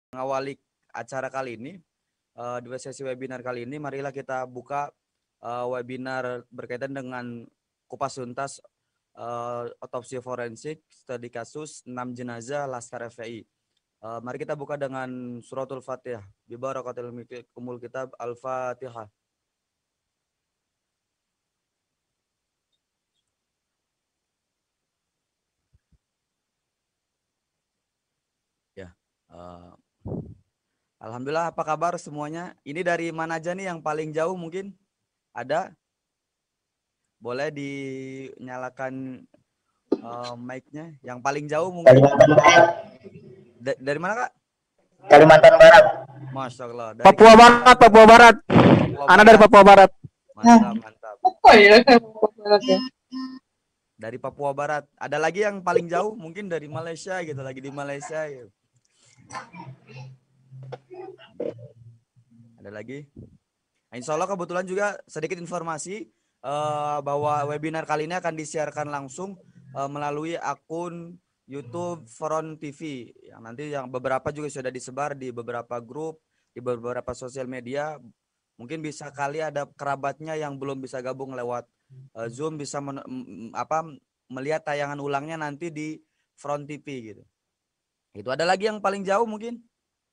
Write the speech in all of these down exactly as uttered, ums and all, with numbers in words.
mengawali acara kali ini, uh, dua sesi webinar kali ini, marilah kita buka uh, webinar berkaitan dengan kupas tuntas uh, otopsi forensik studi kasus enam jenazah Laskar F P I. Uh, mari kita buka dengan suratul Fatihah. Bibarakatil kumul kitab Al-Fatihah. Ya. Uh, Alhamdulillah, apa kabar semuanya? Ini dari mana aja nih yang paling jauh mungkin? Ada? Boleh dinyalakan uh, mic-nya. Yang paling jauh mungkin. Kalimantan Barat. Da dari mana, Kak? Kalimantan Barat. Masya Allah. Dari Papua Barat, Papua Barat. Papua Anak Barat. dari Papua Barat. Mantap, mantap. Oh iya, Papua Barat ya. Dari Papua Barat. Ada lagi yang paling jauh mungkin dari Malaysia gitu, lagi di Malaysia gitu. Ada lagi? Nah, insya Allah kebetulan juga sedikit informasi uh, bahwa webinar kali ini akan disiarkan langsung uh, melalui akun YouTube Front T V. Yang nanti yang beberapa juga sudah disebar di beberapa grup, di beberapa sosial media. Mungkin bisa kali ada kerabatnya yang belum bisa gabung lewat uh, Zoom, bisa men, apa, melihat tayangan ulangnya nanti di Front T V gitu. Itu ada lagi yang paling jauh mungkin?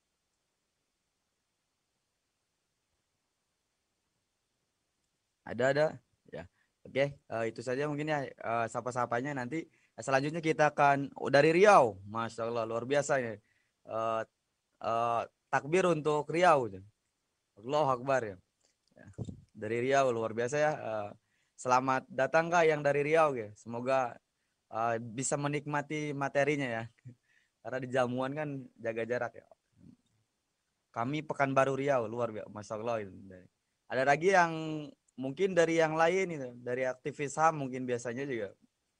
Ada, ada. Ya. Oke, uh, itu saja mungkin ya uh, sapa-sapanya nanti. Selanjutnya kita akan oh, dari Riau. Masya Allah, luar biasa ya. Uh, uh, takbir untuk Riau. Allahu Akbar ya. Ya. Dari Riau, luar biasa ya. Uh, selamat datang Kak yang dari Riau ya. Semoga uh, bisa menikmati materinya ya. Karena di jamuan kan jaga jarak ya. Kami Pekanbaru Riau, luar biasa. Masya Allah. Ada lagi yang mungkin dari yang lain itu, dari aktivis H A M mungkin biasanya juga.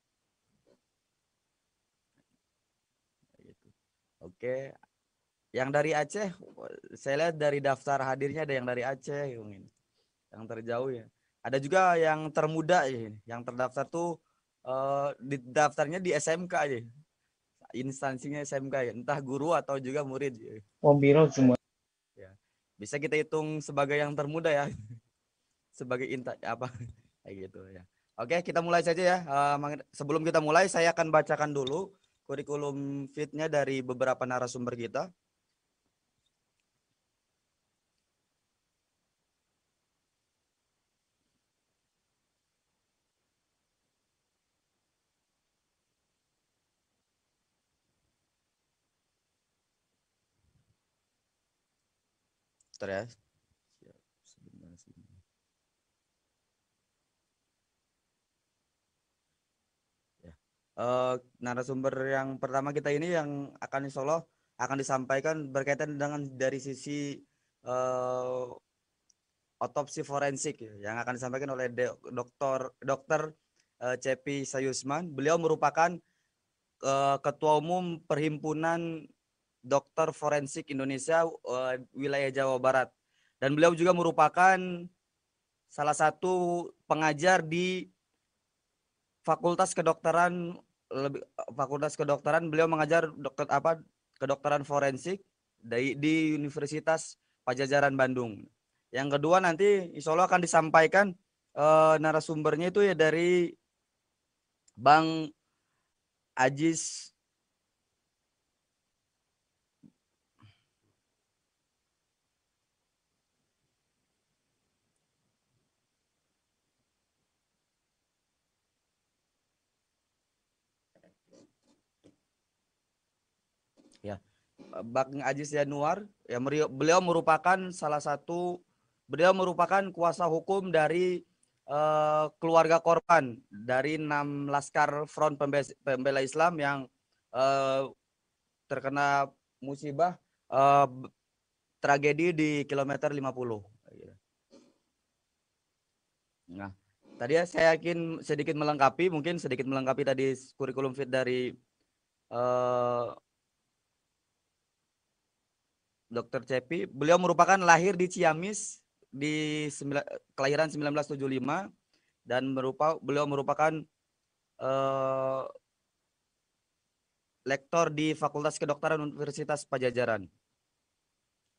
Oke. Yang dari Aceh, saya lihat dari daftar hadirnya ada yang dari Aceh mungkin. Yang terjauh ya. Ada juga yang termuda ya, yang terdaftar tuh uh, di daftarnya di S M K aja. Instansinya S M K ya, entah guru atau juga murid. Ya. Oh, biro semua. Ya. Bisa kita hitung sebagai yang termuda ya. Sebagai inta apa kayak gitu ya. Oke, kita mulai saja ya. Uh, sebelum kita mulai, saya akan bacakan dulu kurikulum fitnya dari beberapa narasumber kita. Bentar ya. Uh, narasumber yang pertama kita ini yang akan insya Allah akan disampaikan berkaitan dengan dari sisi uh, otopsi forensik ya, yang akan disampaikan oleh dokter dokter uh, Cepi Sayusman. Beliau merupakan uh, ketua umum Perhimpunan Dokter Forensik Indonesia uh, wilayah Jawa Barat, dan beliau juga merupakan salah satu pengajar di Fakultas Kedokteran lebih Fakultas Kedokteran. Beliau mengajar dokter apa kedokteran forensik di, di Universitas Pajajaran Bandung. Yang kedua nanti insya Allah akan disampaikan uh, narasumbernya itu ya dari Bang Ajis ya, Bang Ajis Januar ya, beliau merupakan salah satu beliau merupakan kuasa hukum dari uh, keluarga korban dari enam Laskar Front Pembela Islam yang uh, terkena musibah uh, tragedi di kilometer lima puluh. Nah, tadi ya saya yakin sedikit melengkapi, mungkin sedikit melengkapi tadi kurikulum fit dari uh, dokter Cepi. Beliau merupakan lahir di Ciamis di kelahiran sembilan belas tujuh puluh lima dan merupa, beliau merupakan uh, lektor di Fakultas Kedokteran Universitas Pajajaran.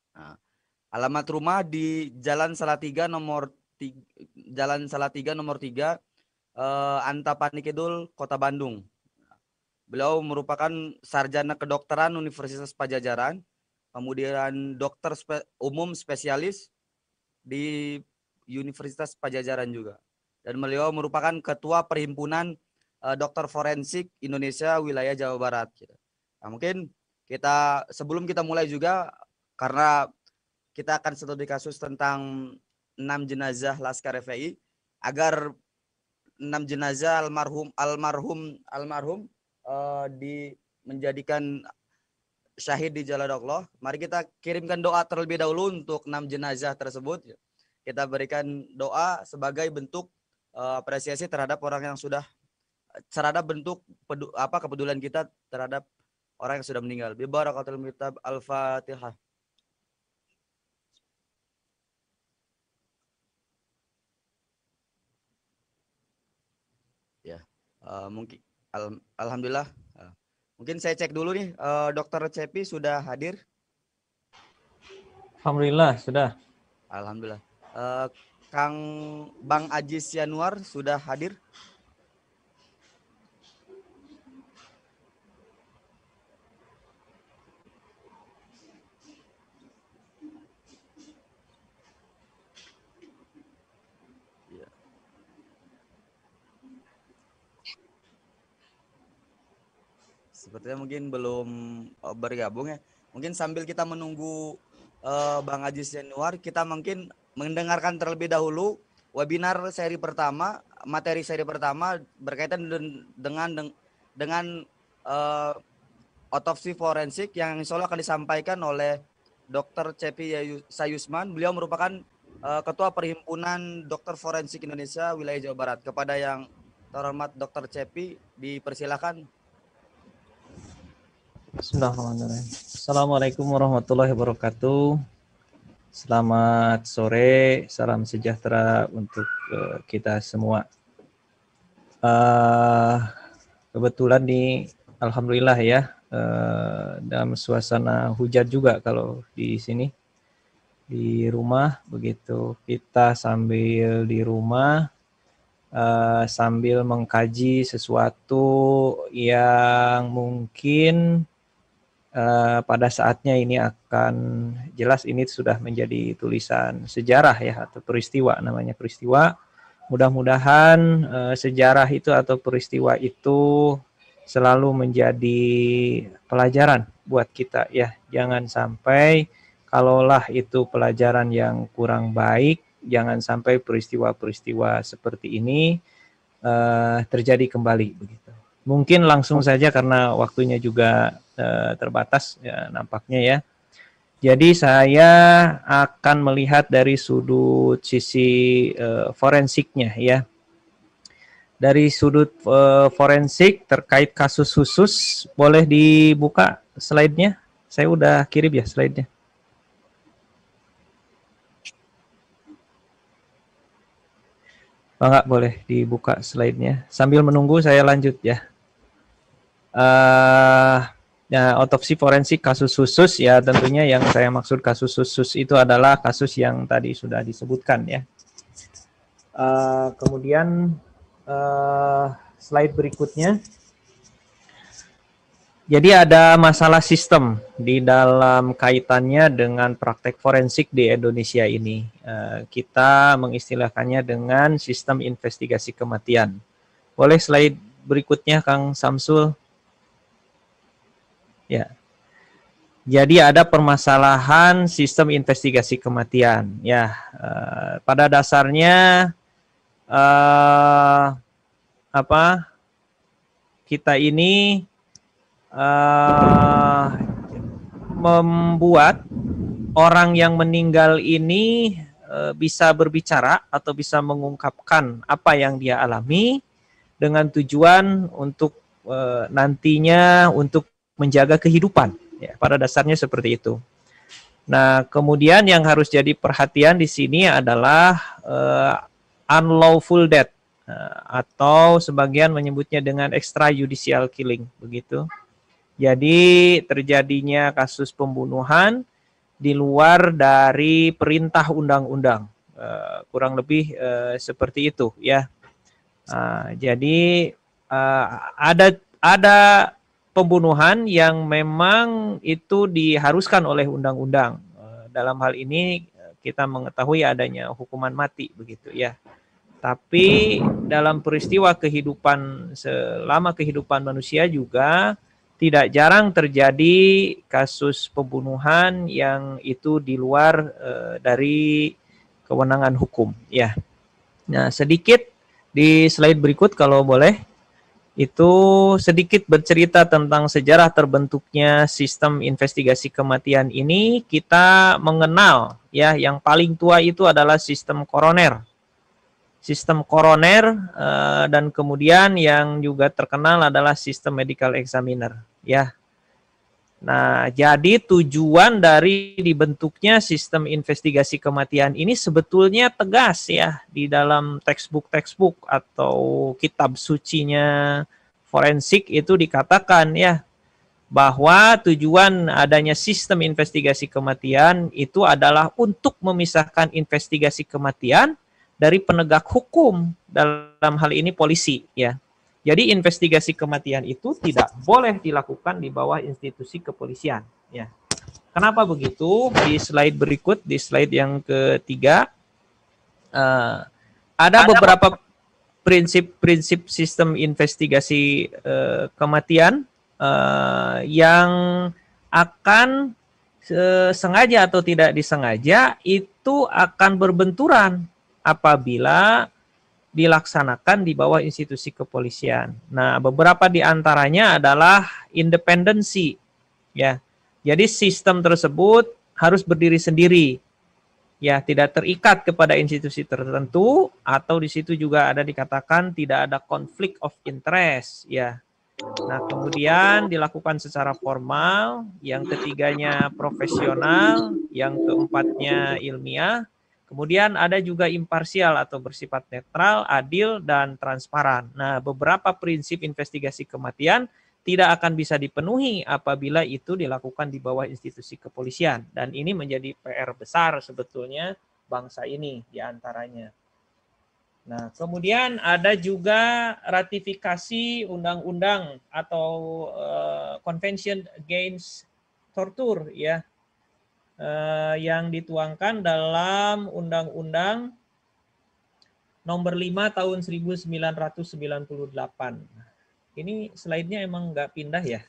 Nah, alamat rumah di Jalan Salatiga nomor tiga, Jalan Salatiga nomor tiga, eh, Antapani Kidul, Kota Bandung. Beliau merupakan sarjana kedokteran Universitas Pajajaran, kemudian dokter spe, umum spesialis di Universitas Pajajaran juga. Dan beliau merupakan ketua perhimpunan uh, dokter forensik Indonesia wilayah Jawa Barat. Nah, mungkin kita sebelum kita mulai juga, karena kita akan studi kasus tentang enam jenazah Laskar F P I, agar enam jenazah almarhum almarhum almarhum uh, di menjadikan syahid di jalan Allah. Mari kita kirimkan doa terlebih dahulu untuk enam jenazah tersebut. Kita berikan doa sebagai bentuk uh, apresiasi terhadap orang yang sudah, terhadap bentuk pedu, apa kepedulian kita terhadap orang yang sudah meninggal. Bi barakatul kitab Al-Fatihah. Ya, uh, mungkin al, alhamdulillah. Uh, mungkin saya cek dulu nih, uh, Dokter Cepi sudah hadir. Alhamdulillah sudah. Alhamdulillah. Uh, Kang Bang Ajis Yanuar sudah hadir. Sepertinya mungkin belum uh, bergabung ya. Mungkin sambil kita menunggu uh, Bang Ajis Januar, kita mungkin mendengarkan terlebih dahulu webinar seri pertama, materi seri pertama berkaitan dengan dengan uh, otopsi forensik yang insya Allah akan disampaikan oleh Dokter Cepi Sayusman. Beliau merupakan uh, Ketua Perhimpunan Dokter Forensik Indonesia wilayah Jawa Barat. Kepada yang terhormat Dokter Cepi, dipersilakan. Bismillahirrahmanirrahim. Assalamualaikum warahmatullahi wabarakatuh. Selamat sore, salam sejahtera untuk uh, kita semua. Uh, kebetulan nih, alhamdulillah ya, uh, dalam suasana hujan juga kalau di sini di rumah begitu. Kita sambil di rumah uh, sambil mengkaji sesuatu yang mungkin Uh, pada saatnya ini akan jelas ini sudah menjadi tulisan sejarah ya, atau peristiwa, namanya peristiwa. Mudah-mudahan uh, sejarah itu atau peristiwa itu selalu menjadi pelajaran buat kita ya. Jangan sampai kalaulah itu pelajaran yang kurang baik, jangan sampai peristiwa-peristiwa seperti ini uh, terjadi kembali begitu. Mungkin langsung saja karena waktunya juga uh, terbatas ya, nampaknya ya. Jadi saya akan melihat dari sudut sisi uh, forensiknya ya. Dari sudut uh, forensik terkait kasus khusus, boleh dibuka slide-nya? Saya udah kirim ya slide-nya. Enggak, boleh dibuka slide-nya. Sambil menunggu saya lanjut ya. Uh, ya, otopsi forensik kasus khusus ya, tentunya yang saya maksud kasus khusus itu adalah kasus yang tadi sudah disebutkan ya. Uh, kemudian uh, slide berikutnya. Jadi ada masalah sistem di dalam kaitannya dengan praktek forensik di Indonesia ini. Uh, kita mengistilahkannya dengan sistem investigasi kematian. Boleh slide berikutnya, Kang Samsul? Ya, jadi ada permasalahan sistem investigasi kematian. Ya, uh, pada dasarnya uh, apa? Kita ini uh, membuat orang yang meninggal ini uh, bisa berbicara atau bisa mengungkapkan apa yang dia alami dengan tujuan untuk uh, nantinya untuk menjaga kehidupan, ya, pada dasarnya seperti itu. Nah, kemudian yang harus jadi perhatian di sini adalah uh, unlawful death, uh, atau sebagian menyebutnya dengan extrajudicial killing, begitu. Jadi terjadinya kasus pembunuhan di luar dari perintah undang-undang. Uh, kurang lebih uh, seperti itu ya. Uh, jadi uh, ada ada pembunuhan yang memang itu diharuskan oleh undang-undang. Uh, dalam hal ini kita mengetahui adanya hukuman mati begitu ya. Tapi dalam peristiwa kehidupan selama kehidupan manusia juga tidak jarang terjadi kasus pembunuhan yang itu di luar uh, dari kewenangan hukum ya. Nah, sedikit di slide berikut kalau boleh, itu sedikit bercerita tentang sejarah terbentuknya sistem investigasi kematian ini. Kita mengenal ya, yang paling tua itu adalah sistem koroner. Sistem koroner uh, dan kemudian yang juga terkenal adalah sistem medical examiner ya. Nah, jadi tujuan dari dibentuknya sistem investigasi kematian ini sebetulnya tegas ya di dalam textbook-textbook atau kitab sucinya forensik itu dikatakan ya bahwa tujuan adanya sistem investigasi kematian itu adalah untuk memisahkan investigasi kematian dari penegak hukum, dalam hal ini polisi ya. Jadi investigasi kematian itu tidak boleh dilakukan di bawah institusi kepolisian ya. Kenapa begitu? Di slide berikut, di slide yang ketiga uh, ada beberapa prinsip-prinsip sistem investigasi uh, kematian uh, yang akan uh, sengaja atau tidak disengaja itu akan berbenturan apabila dilaksanakan di bawah institusi kepolisian. Nah, beberapa di antaranya adalah independensi, ya. Jadi sistem tersebut harus berdiri sendiri, ya, tidak terikat kepada institusi tertentu, atau di situ juga ada dikatakan tidak ada konflik of interest, ya. Nah, kemudian dilakukan secara formal, yang ketiganya profesional, yang keempatnya ilmiah. Kemudian ada juga imparsial atau bersifat netral, adil, dan transparan. Nah, beberapa prinsip investigasi kematian tidak akan bisa dipenuhi apabila itu dilakukan di bawah institusi kepolisian. Dan ini menjadi P R besar sebetulnya bangsa ini diantaranya. Nah, kemudian ada juga ratifikasi undang-undang atau uh, Convention Against Torture ya. Uh, yang dituangkan dalam Undang-Undang Nomor lima Tahun seribu sembilan ratus sembilan puluh delapan. Ini slide-nya emang nggak pindah ya?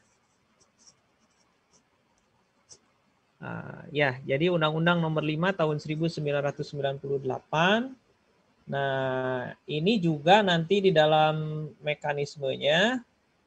Uh, ya, jadi Undang-Undang Nomor lima Tahun seribu sembilan ratus sembilan puluh delapan. Nah, ini juga nanti di dalam mekanismenya,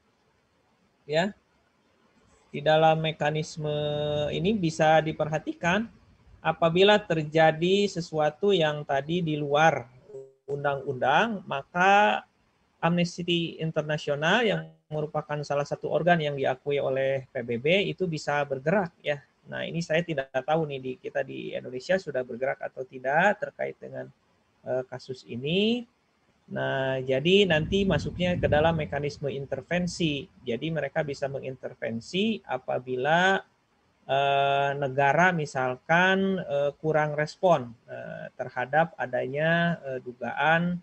ya. Di dalam mekanisme ini bisa diperhatikan apabila terjadi sesuatu yang tadi di luar undang-undang, maka Amnesty International yang merupakan salah satu organ yang diakui oleh P B B itu bisa bergerak ya. Nah, ini saya tidak tahu nih di kita di Indonesia sudah bergerak atau tidak terkait dengan uh, kasus ini. Nah, jadi nanti masuknya ke dalam mekanisme intervensi. Jadi mereka bisa mengintervensi apabila eh, negara misalkan eh, kurang respon eh, terhadap adanya eh, dugaan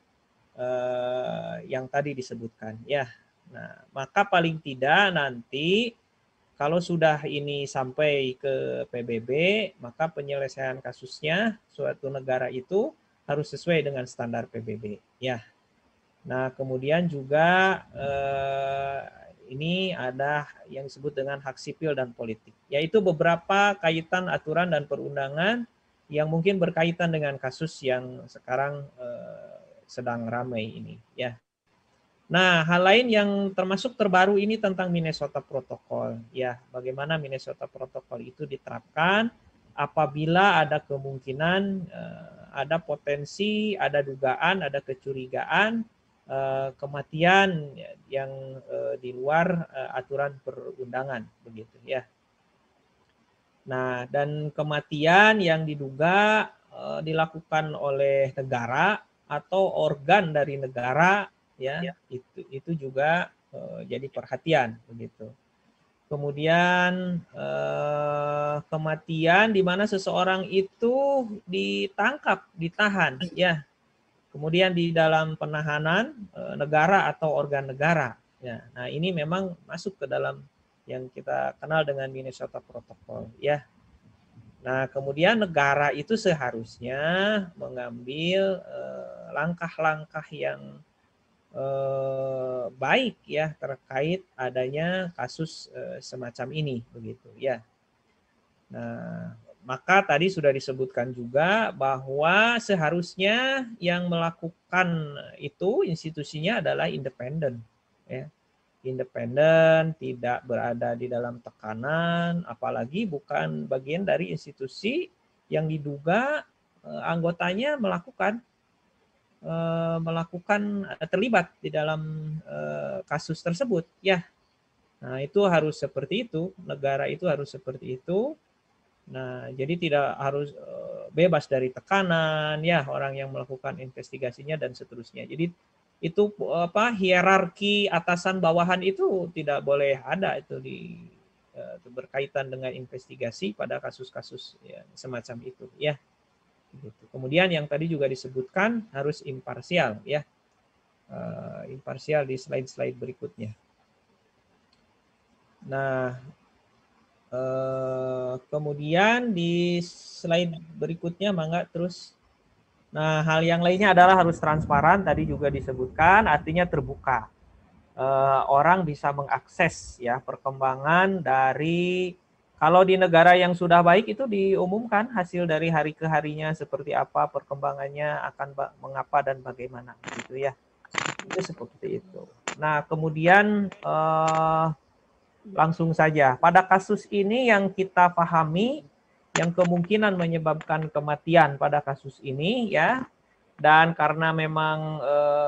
eh, yang tadi disebutkan. Ya, nah maka paling tidak nanti kalau sudah ini sampai ke P B B, maka penyelesaian kasusnya suatu negara itu harus sesuai dengan standar P B B. Ya. Nah, kemudian juga eh, ini ada yang disebut dengan hak sipil dan politik, yaitu beberapa kaitan aturan dan perundangan yang mungkin berkaitan dengan kasus yang sekarang eh, sedang ramai ini, ya. Nah, hal lain yang termasuk terbaru ini tentang Minnesota Protocol, ya, bagaimana Minnesota Protocol itu diterapkan apabila ada kemungkinan, eh, ada potensi, ada dugaan, ada kecurigaan Uh, kematian yang uh, di luar uh, aturan perundangan begitu ya. Nah, dan kematian yang diduga uh, dilakukan oleh negara atau organ dari negara ya, ya. itu itu juga uh, jadi perhatian begitu. Kemudian uh, kematian di mana seseorang itu ditangkap, ditahan, ya. Kemudian di dalam penahanan eh, negara atau organ negara. Ya, nah ini memang masuk ke dalam yang kita kenal dengan Minnesota Protocol, ya. Nah kemudian negara itu seharusnya mengambil eh, langkah-langkah yang eh, baik ya terkait adanya kasus eh, semacam ini, begitu ya. Nah, maka tadi sudah disebutkan juga bahwa seharusnya yang melakukan itu institusinya adalah independen, ya. Independen, tidak berada di dalam tekanan, apalagi bukan bagian dari institusi yang diduga eh, anggotanya melakukan eh, melakukan eh, terlibat di dalam eh, kasus tersebut, ya. Nah, itu harus seperti itu, negara itu harus seperti itu. Nah, jadi tidak harus uh, bebas dari tekanan ya orang yang melakukan investigasinya dan seterusnya. Jadi itu apa hierarki atasan bawahan itu tidak boleh ada itu di uh, berkaitan dengan investigasi pada kasus-kasus ya, semacam itu ya. Gitu. Kemudian yang tadi juga disebutkan harus imparsial ya. Uh, imparsial di slide-slide berikutnya. Nah, Uh, kemudian di slide berikutnya mangga terus. Nah, hal yang lainnya adalah harus transparan, tadi juga disebutkan, artinya terbuka. Uh, orang bisa mengakses ya perkembangan dari, kalau di negara yang sudah baik itu diumumkan hasil dari hari ke harinya seperti apa perkembangannya, akan mengapa dan bagaimana gitu ya. Itu seperti itu. Nah, kemudian uh, langsung saja. Pada kasus ini yang kita pahami, yang kemungkinan menyebabkan kematian pada kasus ini ya, dan karena memang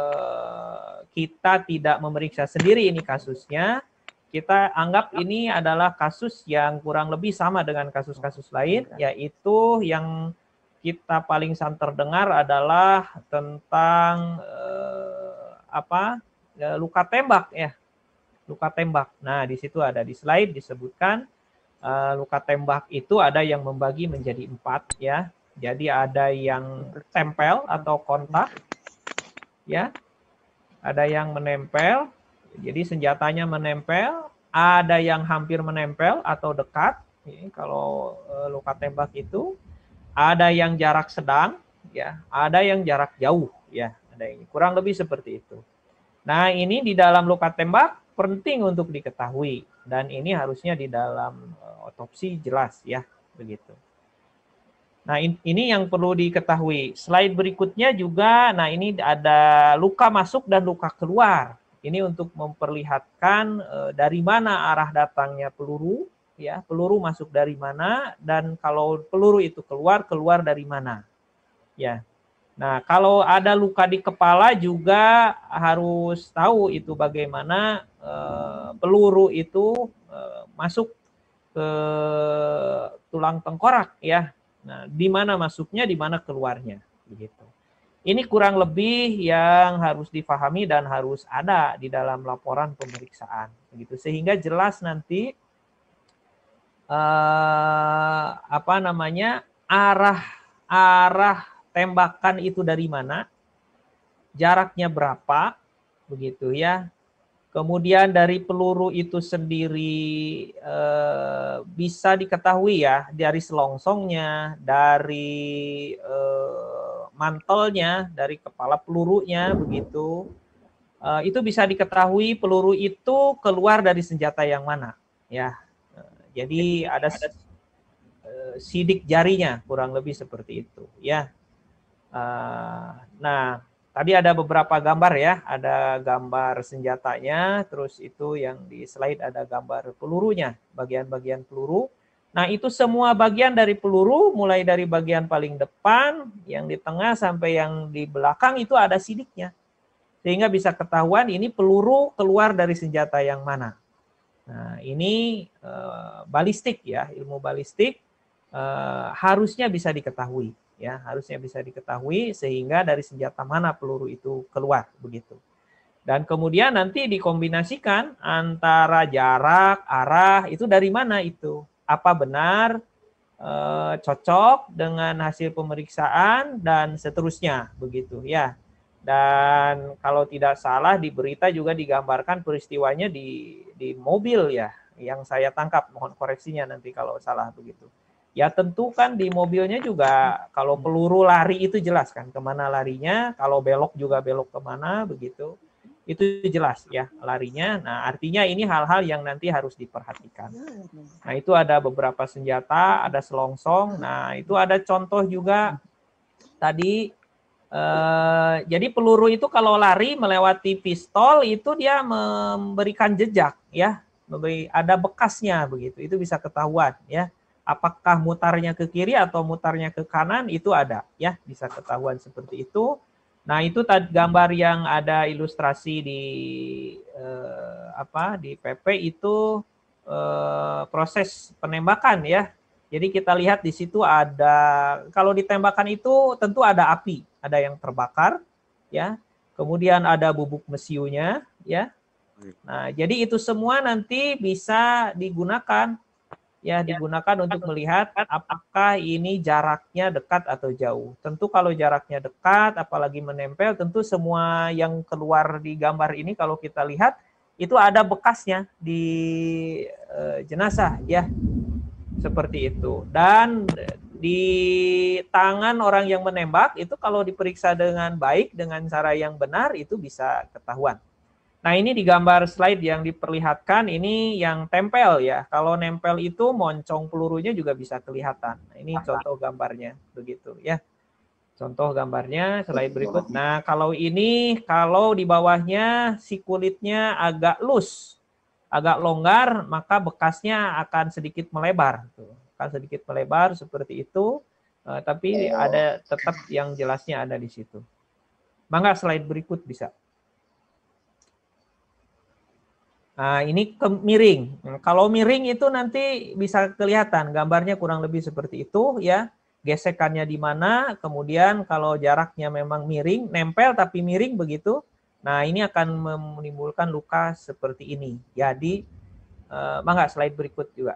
eh, kita tidak memeriksa sendiri ini kasusnya, kita anggap ini adalah kasus yang kurang lebih sama dengan kasus-kasus lain, yaitu yang kita paling santer dengar adalah tentang eh, apa luka tembak ya. Luka tembak. Nah, di situ ada di slide disebutkan uh, luka tembak itu ada yang membagi menjadi empat ya. Jadi ada yang tempel atau kontak ya. Ada yang menempel. Jadi senjatanya menempel, ada yang hampir menempel atau dekat. Ini kalau uh, luka tembak itu ada yang jarak sedang ya, ada yang jarak jauh ya. Ada ini kurang lebih seperti itu. Nah, ini di dalam luka tembak penting untuk diketahui dan ini harusnya di dalam uh, otopsi jelas ya begitu. Nah ini yang perlu diketahui. Slide berikutnya juga, nah ini ada luka masuk dan luka keluar. Ini untuk memperlihatkan uh, dari mana arah datangnya peluru, ya peluru masuk dari mana dan kalau peluru itu keluar keluar dari mana, ya. Nah, kalau ada luka di kepala juga harus tahu itu bagaimana eh, peluru itu eh, masuk ke tulang tengkorak ya. Nah, di mana masuknya, di mana keluarnya, begitu. Ini kurang lebih yang harus difahami dan harus ada di dalam laporan pemeriksaan, begitu. Sehingga jelas nanti eh, apa namanya arah arah tembakan itu dari mana, jaraknya berapa, begitu ya. Kemudian dari peluru itu sendiri eh, bisa diketahui ya dari selongsongnya, dari eh, mantelnya, dari kepala pelurunya, begitu. Eh, itu bisa diketahui peluru itu keluar dari senjata yang mana, ya. Jadi ada eh, sidik jarinya, kurang lebih seperti itu, ya. Uh, nah, tadi ada beberapa gambar ya, ada gambar senjatanya, terus itu yang di slide ada gambar pelurunya, bagian-bagian peluru. Nah, itu semua bagian dari peluru, mulai dari bagian paling depan, yang di tengah sampai yang di belakang itu ada sidiknya. Sehingga bisa ketahuan ini peluru keluar dari senjata yang mana. Nah, ini uh, balistik ya, ilmu balistik uh, harusnya bisa diketahui. Ya, harusnya bisa diketahui sehingga dari senjata mana peluru itu keluar begitu. Dan kemudian nanti dikombinasikan antara jarak, arah, itu dari mana itu. Apa benar eh, cocok dengan hasil pemeriksaan dan seterusnya begitu ya. Dan kalau tidak salah di berita juga digambarkan peristiwanya di di mobil ya, yang saya tangkap, mohon koreksinya nanti kalau salah begitu. Ya tentu kan di mobilnya juga kalau peluru lari itu jelas kan kemana larinya, kalau belok juga belok kemana begitu. Itu jelas ya larinya. Nah artinya ini hal-hal yang nanti harus diperhatikan. Nah itu ada beberapa senjata, ada selongsong. Nah itu ada contoh juga tadi. Eh, jadi peluru itu kalau lari melewati pistol itu dia memberikan jejak ya, memberi ada bekasnya begitu. Itu bisa ketahuan ya. Apakah mutarnya ke kiri atau mutarnya ke kanan itu ada ya, bisa ketahuan seperti itu. Nah, itu tadi gambar yang ada ilustrasi di eh, apa di P P itu eh, proses penembakan ya. Jadi kita lihat di situ ada, kalau ditembakkan itu tentu ada api, ada yang terbakar, ya. Kemudian ada bubuk mesiunya, ya. Nah, jadi itu semua nanti bisa digunakan, ya, digunakan untuk melihat apakah ini jaraknya dekat atau jauh. Tentu kalau jaraknya dekat, apalagi menempel, tentu semua yang keluar di gambar ini kalau kita lihat itu ada bekasnya di uh, jenazah, ya. Seperti itu. Dan di tangan orang yang menembak itu kalau diperiksa dengan baik, dengan cara yang benar, itu bisa ketahuan. Nah ini di gambar slide yang diperlihatkan, ini yang tempel ya. Kalau nempel itu moncong pelurunya juga bisa kelihatan. Nah, ini contoh gambarnya, begitu ya. Contoh gambarnya, slide berikut. Nah kalau ini, kalau di bawahnya si kulitnya agak loose, agak longgar, maka bekasnya akan sedikit melebar. Akan sedikit melebar seperti itu, uh, tapi ada tetap yang jelasnya ada di situ. Mangga slide berikut bisa. Nah, ini ke miring. Kalau miring itu nanti bisa kelihatan, gambarnya kurang lebih seperti itu ya. Gesekannya di mana, kemudian kalau jaraknya memang miring, nempel tapi miring begitu. Nah, ini akan menimbulkan luka seperti ini. Jadi, eh, mangga slide berikut juga.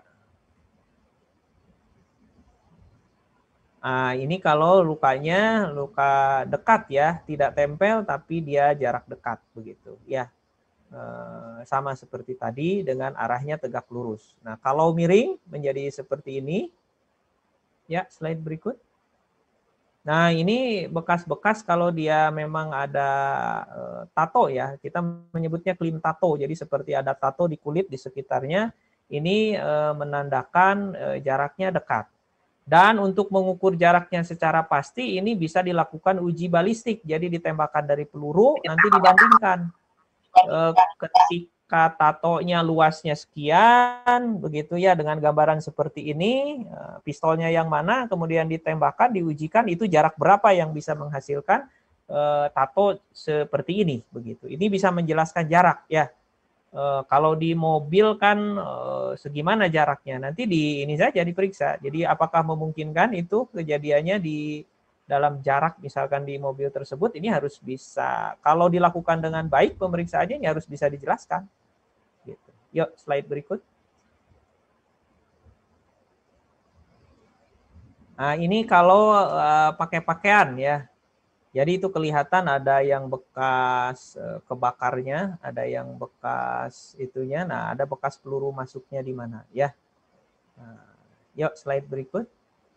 Nah, ini kalau lukanya luka dekat ya, tidak tempel tapi dia jarak dekat begitu ya. Eh, sama seperti tadi dengan arahnya tegak lurus. Nah, kalau miring menjadi seperti ini. Ya, slide berikut. Nah, ini bekas-bekas kalau dia memang ada uh, tato ya. Kita menyebutnya clean tato. Jadi seperti ada tato di kulit di sekitarnya. Ini uh, menandakan uh, jaraknya dekat. Dan untuk mengukur jaraknya secara pasti ini bisa dilakukan uji balistik. Jadi ditembakkan dari peluru, nanti dibandingkan. Uh, ketika tatonya luasnya sekian, begitu ya, dengan gambaran seperti ini, pistolnya yang mana, kemudian ditembakkan, diujikan, itu jarak berapa yang bisa menghasilkan uh, tato seperti ini, begitu. Ini bisa menjelaskan jarak, ya. Uh, kalau di mobil kan uh, segimana jaraknya, nanti di ini saja diperiksa. Jadi apakah memungkinkan itu kejadiannya di dalam jarak misalkan di mobil tersebut, ini harus bisa, kalau dilakukan dengan baik pemeriksaannya ini harus bisa dijelaskan. Gitu. Yuk slide berikut. Nah ini kalau uh, pakai pakaian ya, jadi itu kelihatan ada yang bekas uh, kebakarnya, ada yang bekas itunya, nah ada bekas peluru masuknya di mana ya. Nah, yuk slide berikut.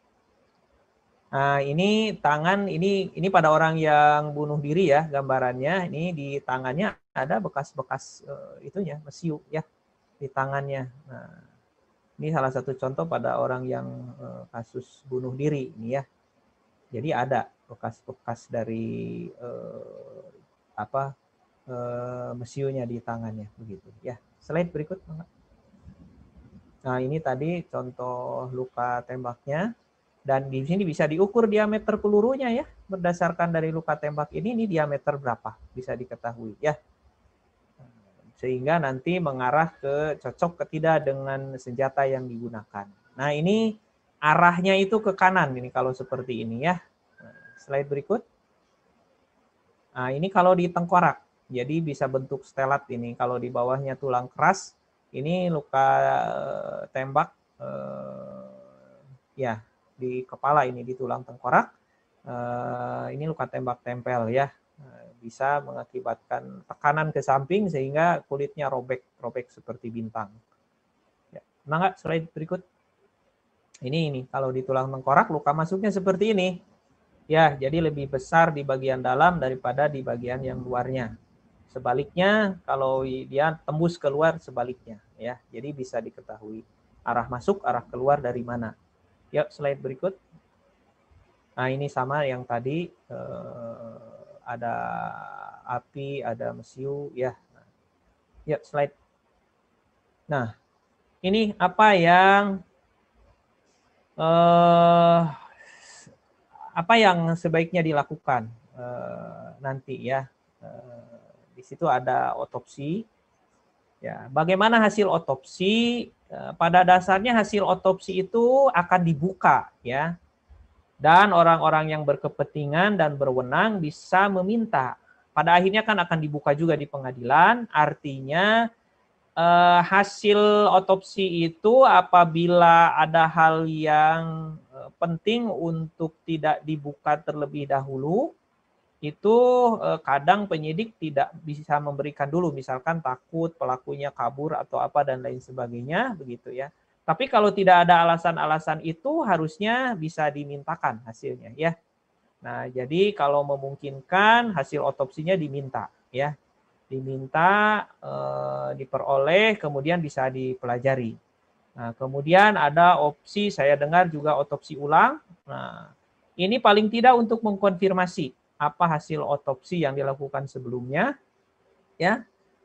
Nah, ini tangan, ini ini pada orang yang bunuh diri ya gambarannya. Ini di tangannya ada bekas-bekas uh, itunya, mesiu ya di tangannya. Nah, ini salah satu contoh pada orang yang uh, kasus bunuh diri ini ya. Jadi ada bekas-bekas dari uh, apa uh, mesiunya di tangannya begitu ya. Slide berikut. Nah, ini tadi contoh luka tembaknya. Dan di sini bisa diukur diameter pelurunya ya, berdasarkan dari luka tembak ini, ini diameter berapa, bisa diketahui ya. Sehingga nanti mengarah ke cocok ke tidak dengan senjata yang digunakan. Nah ini arahnya itu ke kanan, ini kalau seperti ini ya. Slide berikut. Nah ini kalau di tengkorak, jadi bisa bentuk stelat ini, kalau di bawahnya tulang keras, ini luka tembak, eh, ya di kepala ini, di tulang tengkorak. Uh, ini luka tembak tempel ya, uh, bisa mengakibatkan tekanan ke samping sehingga kulitnya robek, robek seperti bintang. Ya. Nah nggak, slide berikut. Ini ini kalau di tulang tengkorak luka masuknya seperti ini. Ya, jadi lebih besar di bagian dalam daripada di bagian yang luarnya. Sebaliknya kalau dia tembus keluar sebaliknya ya. Jadi bisa diketahui arah masuk, arah keluar dari mana. Yuk, slide berikut. Nah, ini sama yang tadi, eh, ada api, ada mesiu, ya. Yuk, slide. Nah, ini apa yang eh, apa yang sebaiknya dilakukan eh, nanti ya. Eh, di situ ada otopsi. Ya, bagaimana hasil otopsi? Eh, pada dasarnya hasil otopsi itu akan dibuka, ya. Dan orang-orang yang berkepentingan dan berwenang bisa meminta. Pada akhirnya kan akan dibuka juga di pengadilan, artinya eh, hasil otopsi itu apabila ada hal yang eh, penting untuk tidak dibuka terlebih dahulu, itu eh, kadang penyidik tidak bisa memberikan dulu, misalkan takut pelakunya kabur atau apa dan lain sebagainya, begitu ya. Tapi kalau tidak ada alasan-alasan itu harusnya bisa dimintakan hasilnya ya. Nah, jadi kalau memungkinkan hasil otopsinya diminta ya. Diminta eh, diperoleh kemudian bisa dipelajari. Nah, kemudian ada opsi saya dengar juga otopsi ulang. Nah, ini paling tidak untuk mengkonfirmasi apa hasil otopsi yang dilakukan sebelumnya ya.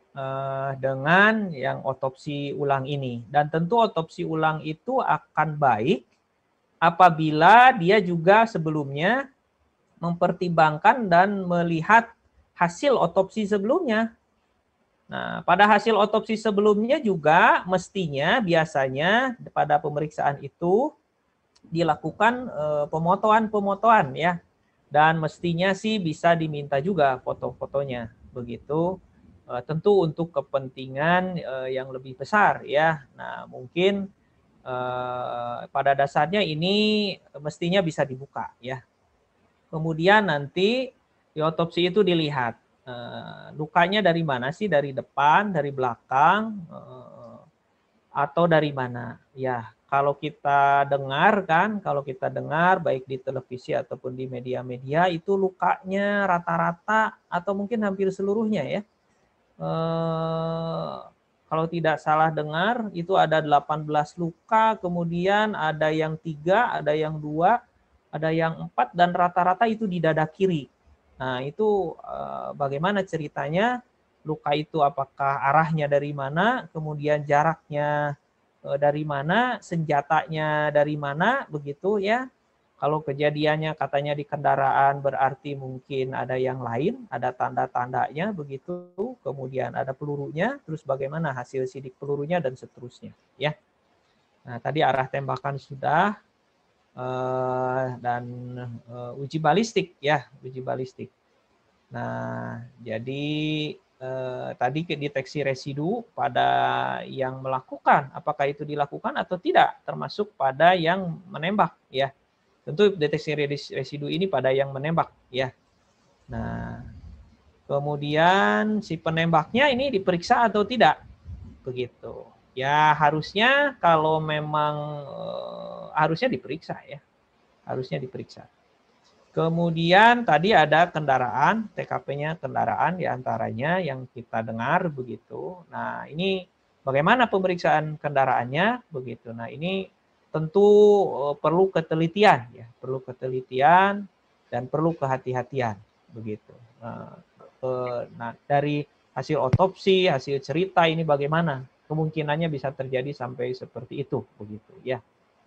Dengan yang otopsi ulang ini. Dan tentu otopsi ulang itu akan baik apabila dia juga sebelumnya mempertimbangkan dan melihat hasil otopsi sebelumnya. Nah, pada hasil otopsi sebelumnya juga mestinya biasanya pada pemeriksaan itu dilakukan pemotoan-pemotoan ya. Dan mestinya sih bisa diminta juga foto-fotonya begitu. Uh, tentu untuk kepentingan uh, yang lebih besar ya. Nah, mungkin uh, pada dasarnya ini mestinya bisa dibuka ya. Kemudian nanti di otopsi itu dilihat uh, lukanya dari mana sih, dari depan, dari belakang, uh, atau dari mana ya. Kalau kita dengar kan, kalau kita dengar baik di televisi ataupun di media-media itu lukanya rata-rata atau mungkin hampir seluruhnya ya. Eh, kalau tidak salah dengar itu ada delapan belas luka, kemudian ada yang tiga, ada yang dua, ada yang empat, dan rata-rata itu di dada kiri. Nah itu eh, bagaimana ceritanya, luka itu apakah arahnya dari mana, kemudian jaraknya eh, dari mana, senjatanya dari mana, begitu ya. Kalau kejadiannya katanya di kendaraan berarti mungkin ada yang lain, ada tanda-tandanya begitu, kemudian ada pelurunya, terus bagaimana hasil sidik pelurunya dan seterusnya ya. Nah, tadi arah tembakan sudah eh, dan eh, uji balistik ya, uji balistik. Nah, jadi eh, tadi deteksi residu pada yang melakukan, apakah itu dilakukan atau tidak, termasuk pada yang menembak ya. Tentu deteksi residu ini pada yang menembak ya. Nah, kemudian si penembaknya ini diperiksa atau tidak, begitu. Ya harusnya kalau memang eh, harusnya diperiksa ya, harusnya diperiksa. Kemudian tadi ada kendaraan, T K P-nya kendaraan diantaranya yang kita dengar begitu. Nah ini bagaimana pemeriksaan kendaraannya begitu. Nah ini tentu perlu ketelitian ya, perlu ketelitian dan perlu kehati-hatian begitu. Nah, dari hasil otopsi, hasil cerita ini bagaimana kemungkinannya bisa terjadi sampai seperti itu begitu ya.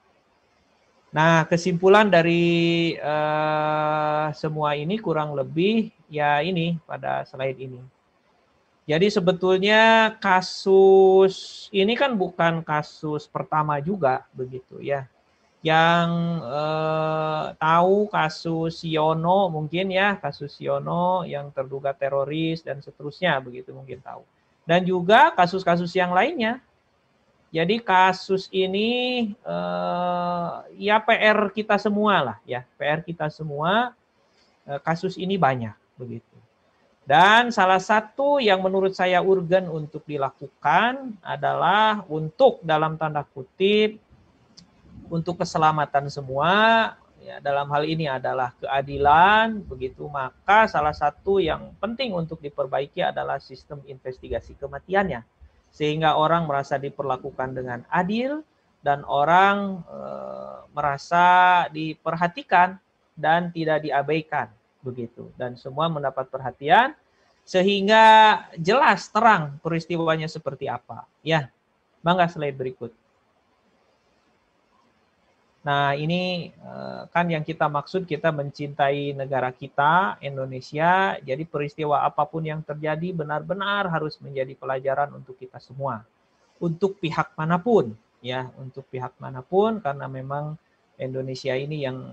Nah, kesimpulan dari uh, semua ini kurang lebih ya ini pada slide ini. Jadi sebetulnya kasus ini kan bukan kasus pertama juga begitu ya. Yang eh, tahu kasus Siono mungkin ya, kasus Siono yang terduga teroris dan seterusnya begitu mungkin tahu. Dan juga kasus-kasus yang lainnya Jadi kasus ini eh, ya P R kita semua lah ya, P R kita semua, eh, kasus ini banyak begitu. Dan salah satu yang menurut saya urgen untuk dilakukan adalah untuk dalam tanda kutip untuk keselamatan semua, ya, dalam hal ini adalah keadilan begitu, maka salah satu yang penting untuk diperbaiki adalah sistem investigasi kematiannya. Sehingga orang merasa diperlakukan dengan adil dan orang e, merasa diperhatikan dan tidak diabaikan begitu. Dan semua mendapat perhatian sehingga jelas terang peristiwanya seperti apa. Ya, mangga slide berikut. Nah, ini kan yang kita maksud, kita mencintai negara kita, Indonesia. Jadi peristiwa apapun yang terjadi benar-benar harus menjadi pelajaran untuk kita semua. Untuk pihak manapun, ya, untuk pihak manapun, karena memang Indonesia ini yang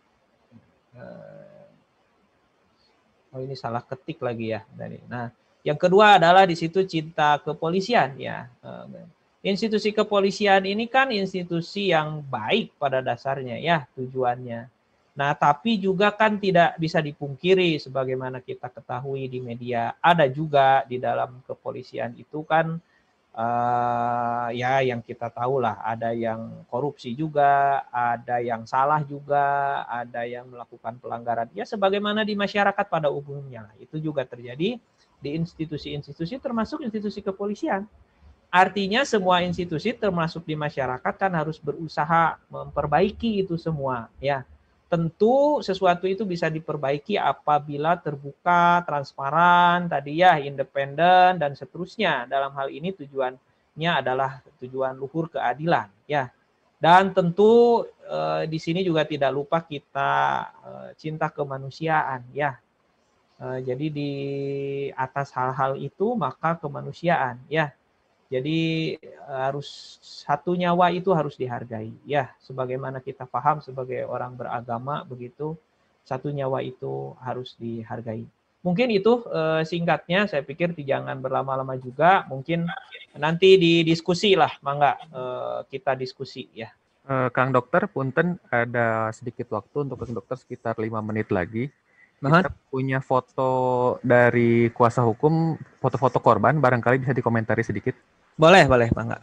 oh ini salah ketik lagi ya. Nah, yang kedua adalah di situ cinta kepolisian, ya. Institusi kepolisian ini kan institusi yang baik pada dasarnya ya tujuannya. Nah, tapi juga kan tidak bisa dipungkiri sebagaimana kita ketahui di media, ada juga di dalam kepolisian itu kan uh, ya yang kita tahu lah, ada yang korupsi juga, ada yang salah juga, ada yang melakukan pelanggaran. Ya sebagaimana di masyarakat pada umumnya, itu juga terjadi di institusi-institusi termasuk institusi kepolisian. Artinya semua institusi termasuk di masyarakat kan harus berusaha memperbaiki itu semua, ya. Tentu sesuatu itu bisa diperbaiki apabila terbuka, transparan, tadi ya, independen dan seterusnya. Dalam hal ini tujuannya adalah tujuan luhur keadilan, ya. Dan tentu eh, di sini juga tidak lupa kita eh, cinta kemanusiaan, ya. Eh, jadi di atas hal-hal itu maka kemanusiaan, ya. Jadi harus satu nyawa itu harus dihargai, ya. Sebagaimana kita paham sebagai orang beragama begitu, satu nyawa itu harus dihargai. Mungkin itu eh, singkatnya. Saya pikir jangan berlama-lama juga. Mungkin nanti didiskusi lah, mangga eh, kita diskusi ya. Eh, Kang Dokter, punten ada sedikit waktu untuk Kang Dokter sekitar lima menit lagi. Mohon. Kita punya foto dari kuasa hukum, foto-foto korban, barangkali bisa dikomentari sedikit. Boleh, boleh, mangga.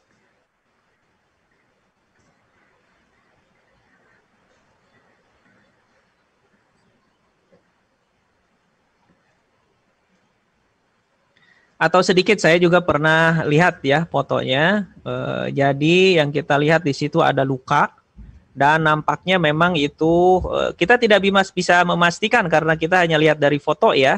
Atau sedikit saya juga pernah lihat ya fotonya. E, jadi yang kita lihat di situ ada luka dan nampaknya memang itu e, kita tidak bisa memastikan karena kita hanya lihat dari foto ya.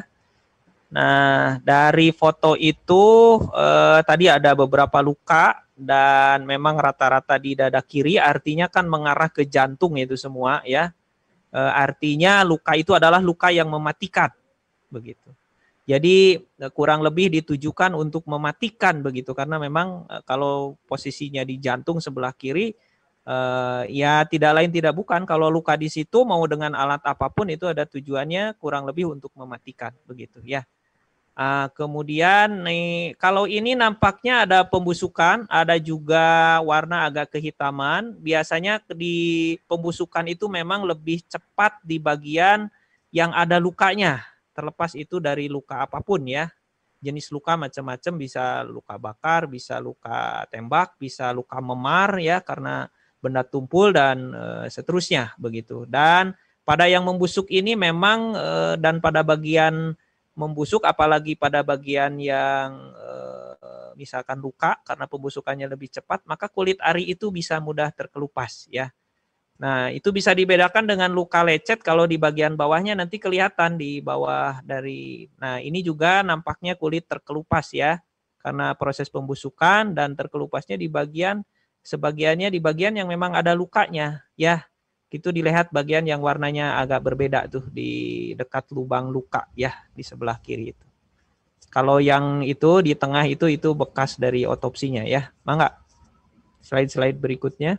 Nah, dari foto itu eh, tadi ada beberapa luka dan memang rata-rata di dada kiri, artinya kan mengarah ke jantung itu semua ya. Eh, artinya luka itu adalah luka yang mematikan begitu. Jadi kurang lebih ditujukan untuk mematikan begitu karena memang eh, kalau posisinya di jantung sebelah kiri eh, ya tidak lain tidak bukan kalau luka di situ mau dengan alat apapun itu ada tujuannya kurang lebih untuk mematikan begitu ya. Uh, kemudian nih kalau ini nampaknya ada pembusukan, ada juga warna agak kehitaman. Biasanya di pembusukan itu memang lebih cepat di bagian yang ada lukanya. Terlepas itu dari luka apapun ya. Jenis luka macam-macam, bisa luka bakar, bisa luka tembak, bisa luka memar ya karena benda tumpul dan uh, seterusnya begitu. Dan pada yang membusuk ini memang uh, dan pada bagian membusuk apalagi pada bagian yang e, misalkan luka karena pembusukannya lebih cepat maka kulit ari itu bisa mudah terkelupas ya. Nah, itu bisa dibedakan dengan luka lecet kalau di bagian bawahnya nanti kelihatan di bawah dari. Nah, ini juga nampaknya kulit terkelupas ya karena proses pembusukan dan terkelupasnya di bagian sebagiannya di bagian yang memang ada lukanya ya. Itu dilihat bagian yang warnanya agak berbeda tuh di dekat lubang luka ya di sebelah kiri itu. Kalau yang itu di tengah itu itu bekas dari otopsinya ya. Mangga. Slide-slide berikutnya.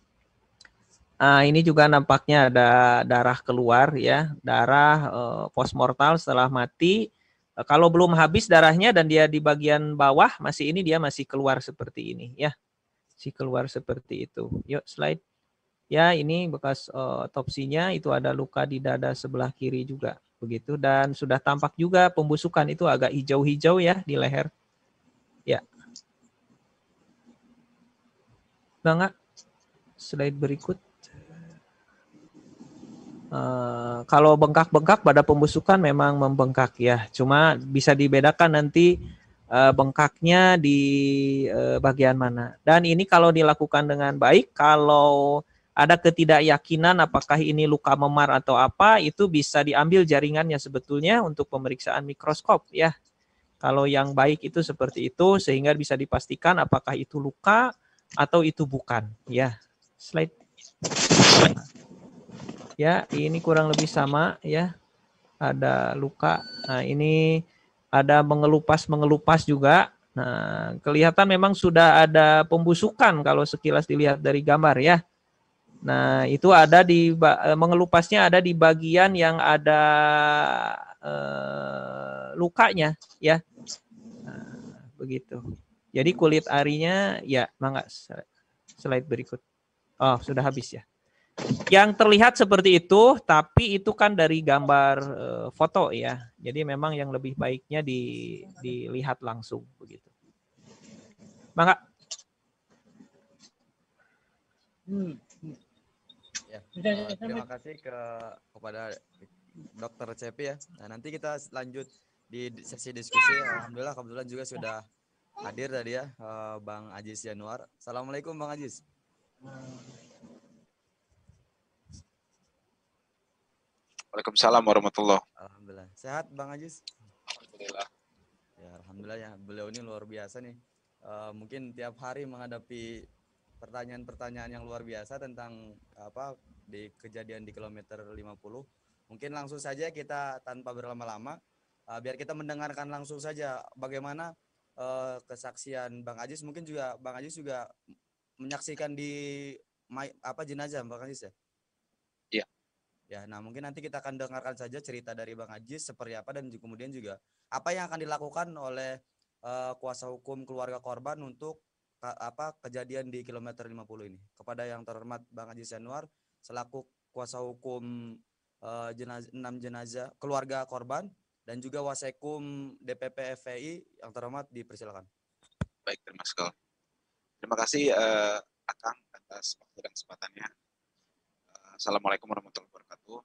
Nah, ini juga nampaknya ada darah keluar ya, darah eh, postmortal setelah mati. Eh, kalau belum habis darahnya dan dia di bagian bawah masih ini dia masih keluar seperti ini ya. si keluar seperti itu. Yuk slide. Ya, ini bekas uh, otopsinya, itu ada luka di dada sebelah kiri juga begitu, dan sudah tampak juga pembusukan itu agak hijau-hijau ya di leher. Ya. Bangga. Slide berikut. Uh, kalau bengkak-bengkak pada pembusukan memang membengkak ya. Cuma bisa dibedakan nanti uh, bengkaknya di uh, bagian mana. Dan ini kalau dilakukan dengan baik, kalau ada ketidakyakinan apakah ini luka memar atau apa, itu bisa diambil jaringannya sebetulnya untuk pemeriksaan mikroskop ya. Kalau yang baik itu seperti itu, sehingga bisa dipastikan apakah itu luka atau itu bukan ya. Slide. Ya, ini kurang lebih sama ya. Ada luka. Nah, ini ada mengelupas-mengelupas juga. Nah, kelihatan memang sudah ada pembusukan kalau sekilas dilihat dari gambar ya. Nah, itu ada di mengelupasnya ada di bagian yang ada eh, lukanya ya. Nah, begitu. Jadi kulit arinya ya, mangga slide berikut. Oh, sudah habis ya. Yang terlihat seperti itu, tapi itu kan dari gambar uh, foto ya. Jadi memang yang lebih baiknya di, dilihat langsung begitu. Mangga. Hmm. Ya, uh, terima kasih ke kepada Dokter Cepi ya. Nah, nanti kita lanjut di sesi diskusi. Alhamdulillah kebetulan juga sudah hadir tadi ya uh, Bang Ajis Januar. Assalamualaikum Bang Ajis. Waalaikumsalam warahmatullahi. Alhamdulillah. Sehat Bang Ajis? Alhamdulillah. Ya, alhamdulillah ya. Beliau ini luar biasa nih. Uh, mungkin tiap hari menghadapi pertanyaan-pertanyaan yang luar biasa tentang apa di kejadian di kilometer lima puluh. Mungkin langsung saja kita tanpa berlama-lama uh, biar kita mendengarkan langsung saja bagaimana uh, kesaksian Bang Ajis. Mungkin juga Bang Ajis juga menyaksikan di apa jenazah Bang Ajis ya? Iya. Ya, nah mungkin nanti kita akan dengarkan saja cerita dari Bang Ajis seperti apa dan kemudian juga apa yang akan dilakukan oleh uh, kuasa hukum keluarga korban untuk apa kejadian di kilometer lima puluh ini. Kepada yang terhormat Bang Ajis Januar selaku kuasa hukum uh, jenazah, enam jenazah keluarga korban dan juga Wasekum D P P F P I yang terhormat dipersilakan. Baik, terima kasih. Terima kasih uh, Akang atas waktu dan kesempatannya. Uh, Assalamualaikum warahmatullahi wabarakatuh.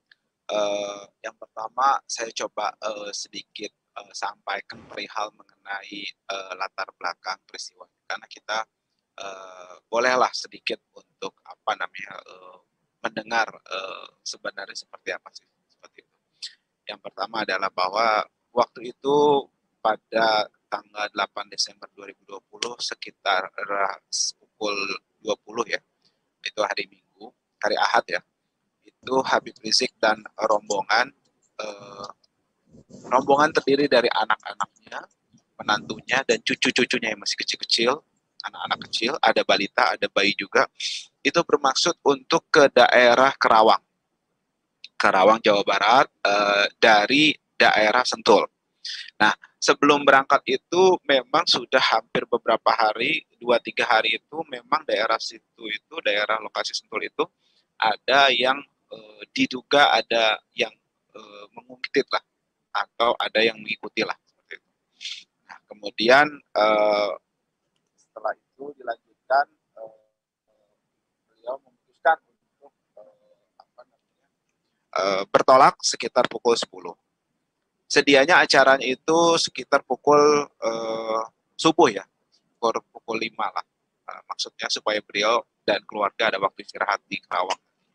Uh, yang pertama saya coba uh, sedikit uh, sampaikan perihal mengenai uh, latar belakang peristiwa karena kita uh, bolehlah sedikit untuk apa namanya uh, mendengar uh, sebenarnya seperti apa sih seperti itu. Yang pertama adalah bahwa waktu itu pada tanggal delapan Desember dua ribu dua puluh sekitar pukul dua puluh ya, itu hari Minggu, hari Ahad ya, itu Habib Rizik dan rombongan eh, rombongan terdiri dari anak-anaknya, menantunya dan cucu-cucunya yang masih kecil-kecil, anak-anak kecil, ada balita, ada bayi juga, itu bermaksud untuk ke daerah Kerawang, Karawang Jawa Barat eh, dari daerah Sentul. Nah, sebelum berangkat itu memang sudah hampir beberapa hari, dua tiga hari itu memang daerah situ itu, daerah lokasi Sentul itu ada yang eh, diduga ada yang eh, mengungkit lah, atau ada yang mengikuti lah seperti itu. Nah, kemudian eh, setelah itu dilanjutkan eh, beliau memutuskan untuk eh, apa namanya eh, bertolak sekitar pukul sepuluh. Sedianya acaranya itu sekitar pukul uh, subuh ya, pukul, pukul lima lah. Uh, maksudnya supaya beliau dan keluarga ada waktu istirahat di Kerawang.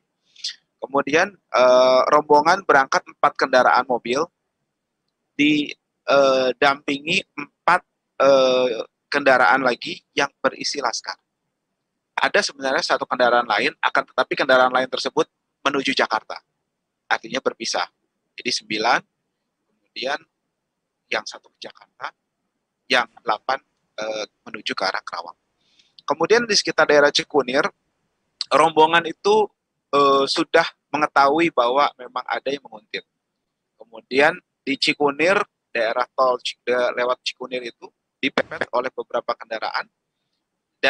Kemudian uh, rombongan berangkat empat kendaraan mobil, didampingi uh, empat uh, kendaraan lagi yang berisi laskar. Ada sebenarnya satu kendaraan lain, akan tetapi kendaraan lain tersebut menuju Jakarta, artinya berpisah. Jadi sembilan. Kemudian yang satu ke Jakarta, yang delapan e, menuju ke arah Kerawang. Kemudian di sekitar daerah Cikunir, rombongan itu e, sudah mengetahui bahwa memang ada yang menguntit. Kemudian di Cikunir, daerah tol lewat Cikunir itu dipepet oleh beberapa kendaraan dan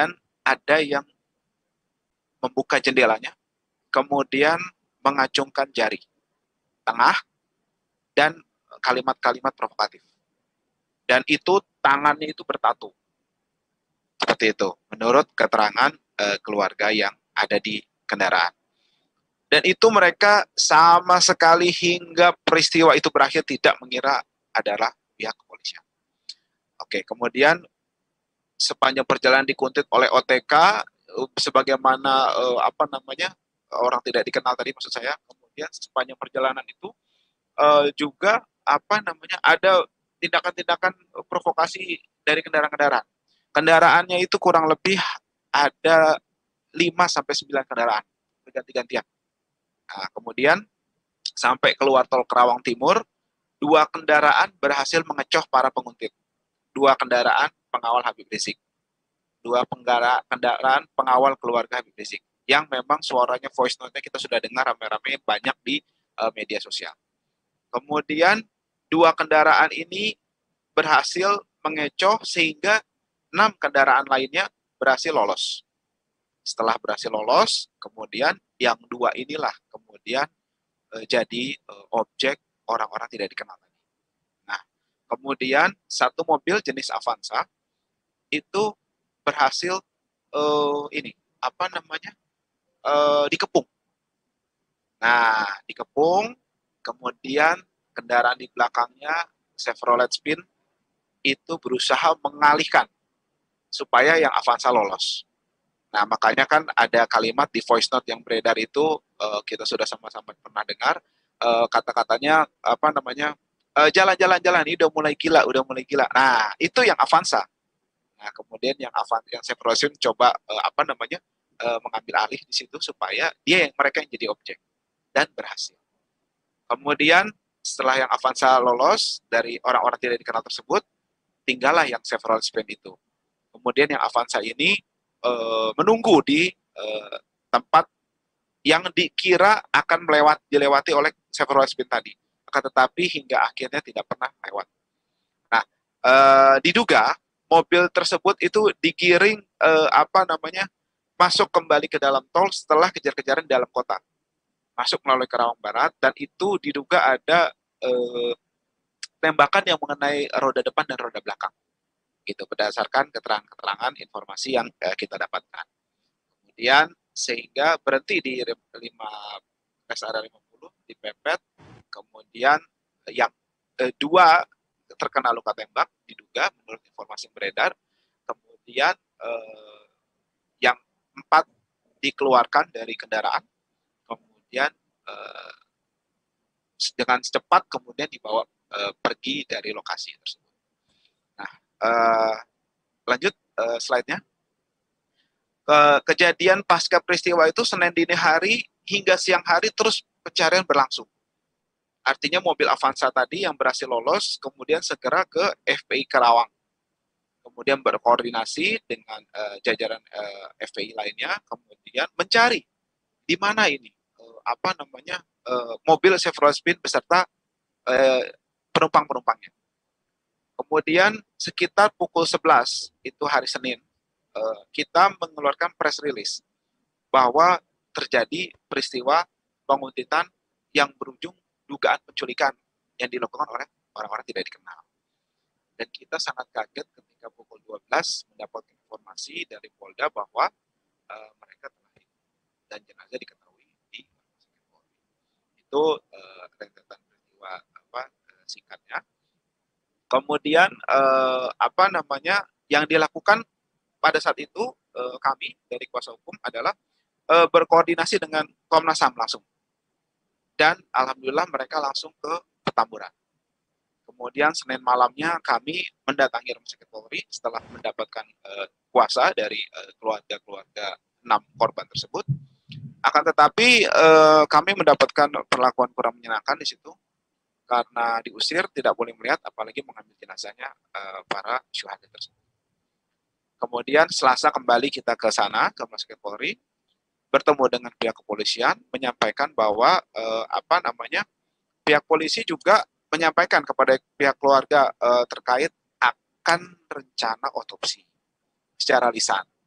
ada yang membuka jendelanya, kemudian mengacungkan jari tengah dan kalimat-kalimat provokatif. Dan itu tangannya itu bertatu. Seperti itu, menurut keterangan uh, keluarga yang ada di kendaraan. Dan itu mereka sama sekali hingga peristiwa itu berakhir tidak mengira adalah pihak kepolisian. Oke, kemudian sepanjang perjalanan dikuntit oleh O T K, sebagaimana uh, apa namanya orang tidak dikenal tadi maksud saya. Kemudian sepanjang perjalanan itu uh, juga apa namanya ada tindakan-tindakan provokasi dari kendaraan-kendaraan. Kendaraannya itu kurang lebih ada lima sampai sembilan kendaraan berganti-gantian. Nah, kemudian sampai keluar tol Kerawang Timur, dua kendaraan berhasil mengecoh para penguntit. Dua kendaraan pengawal Habib Rizik. Dua penggara, kendaraan pengawal keluarga Habib Rizik. Yang memang suaranya voice note-nya kita sudah dengar rame-rame banyak di uh, media sosial. Kemudian dua kendaraan ini berhasil mengecoh sehingga enam kendaraan lainnya berhasil lolos. Setelah berhasil lolos, kemudian yang dua inilah kemudian e, jadi e, objek orang-orang tidak dikenal tadi. Nah, kemudian satu mobil jenis Avanza itu berhasil e, ini apa namanya e, dikepung. Nah, dikepung, kemudian kendaraan di belakangnya Chevrolet Spin itu berusaha mengalihkan supaya yang Avanza lolos. Nah, makanya kan ada kalimat di voice note yang beredar itu uh, kita sudah sama-sama pernah dengar uh, kata-katanya apa namanya uh, jalan-jalan-jalan ini udah mulai gila, udah mulai gila. Nah, itu yang Avanza. Nah, kemudian yang Avanza yang Chevrolet coba uh, apa namanya uh, mengambil alih di situ supaya dia yang mereka yang jadi objek dan berhasil. Kemudian setelah yang Avanza lolos dari orang-orang tidak dikenal tersebut, tinggallah yang Chevrolet Spin itu. Kemudian yang Avanza ini e, menunggu di e, tempat yang dikira akan melewat, dilewati oleh Chevrolet Spin tadi. Akan tetapi hingga akhirnya tidak pernah lewat. Nah, e, diduga mobil tersebut itu digiring e, apa namanya masuk kembali ke dalam tol setelah kejar-kejaran di dalam kota. Masuk melalui Kerawang Barat dan itu diduga ada e, tembakan yang mengenai roda depan dan roda belakang. Gitu berdasarkan keterangan-keterangan informasi yang eh, kita dapatkan. Kemudian sehingga berhenti di lima rest area lima puluh dipepet, kemudian yang eh, dua terkena luka tembak diduga menurut informasi yang beredar, kemudian eh, yang empat dikeluarkan dari kendaraan, kemudian eh, dengan cepat kemudian dibawa eh, pergi dari lokasi tersebut. Nah, Uh, lanjut uh, slide-nya. Ke kejadian pasca peristiwa itu Senin dini hari hingga siang hari terus pencarian berlangsung. Artinya mobil Avanza tadi yang berhasil lolos kemudian segera ke F P I Kerawang. Kemudian berkoordinasi dengan uh, jajaran uh, F P I lainnya, kemudian mencari di mana ini uh, apa namanya uh, mobil Chevrolet Spin beserta uh, penumpang-penumpangnya. Kemudian sekitar pukul sebelas itu hari Senin, kita mengeluarkan press release bahwa terjadi peristiwa penguntitan yang berujung dugaan penculikan yang dilakukan oleh orang-orang tidak dikenal. Dan kita sangat kaget ketika pukul dua belas mendapatkan informasi dari Polda bahwa uh, mereka telah hidup dan jenazah diketahui di Rumah Sakit Polri. Itu uh, rentetan peristiwa apa uh, singkatnya. Kemudian eh, apa namanya yang dilakukan pada saat itu eh, kami dari kuasa hukum adalah eh, berkoordinasi dengan Komnas H A M langsung. Dan alhamdulillah mereka langsung ke Petamburan. Kemudian Senin malamnya kami mendatangi Rumah Sakit Polri setelah mendapatkan eh, kuasa dari eh, keluarga-keluarga enam korban tersebut. Akan tetapi eh, kami mendapatkan perlakuan kurang menyenangkan di situ. Karena diusir, tidak boleh melihat, apalagi mengambil jenazahnya uh, para syuhada tersebut. Kemudian Selasa kembali kita ke sana, ke Rumah Sakit Polri, bertemu dengan pihak kepolisian, menyampaikan bahwa uh, apa namanya pihak polisi juga menyampaikan kepada pihak keluarga uh, terkait akan rencana otopsi secara lisan.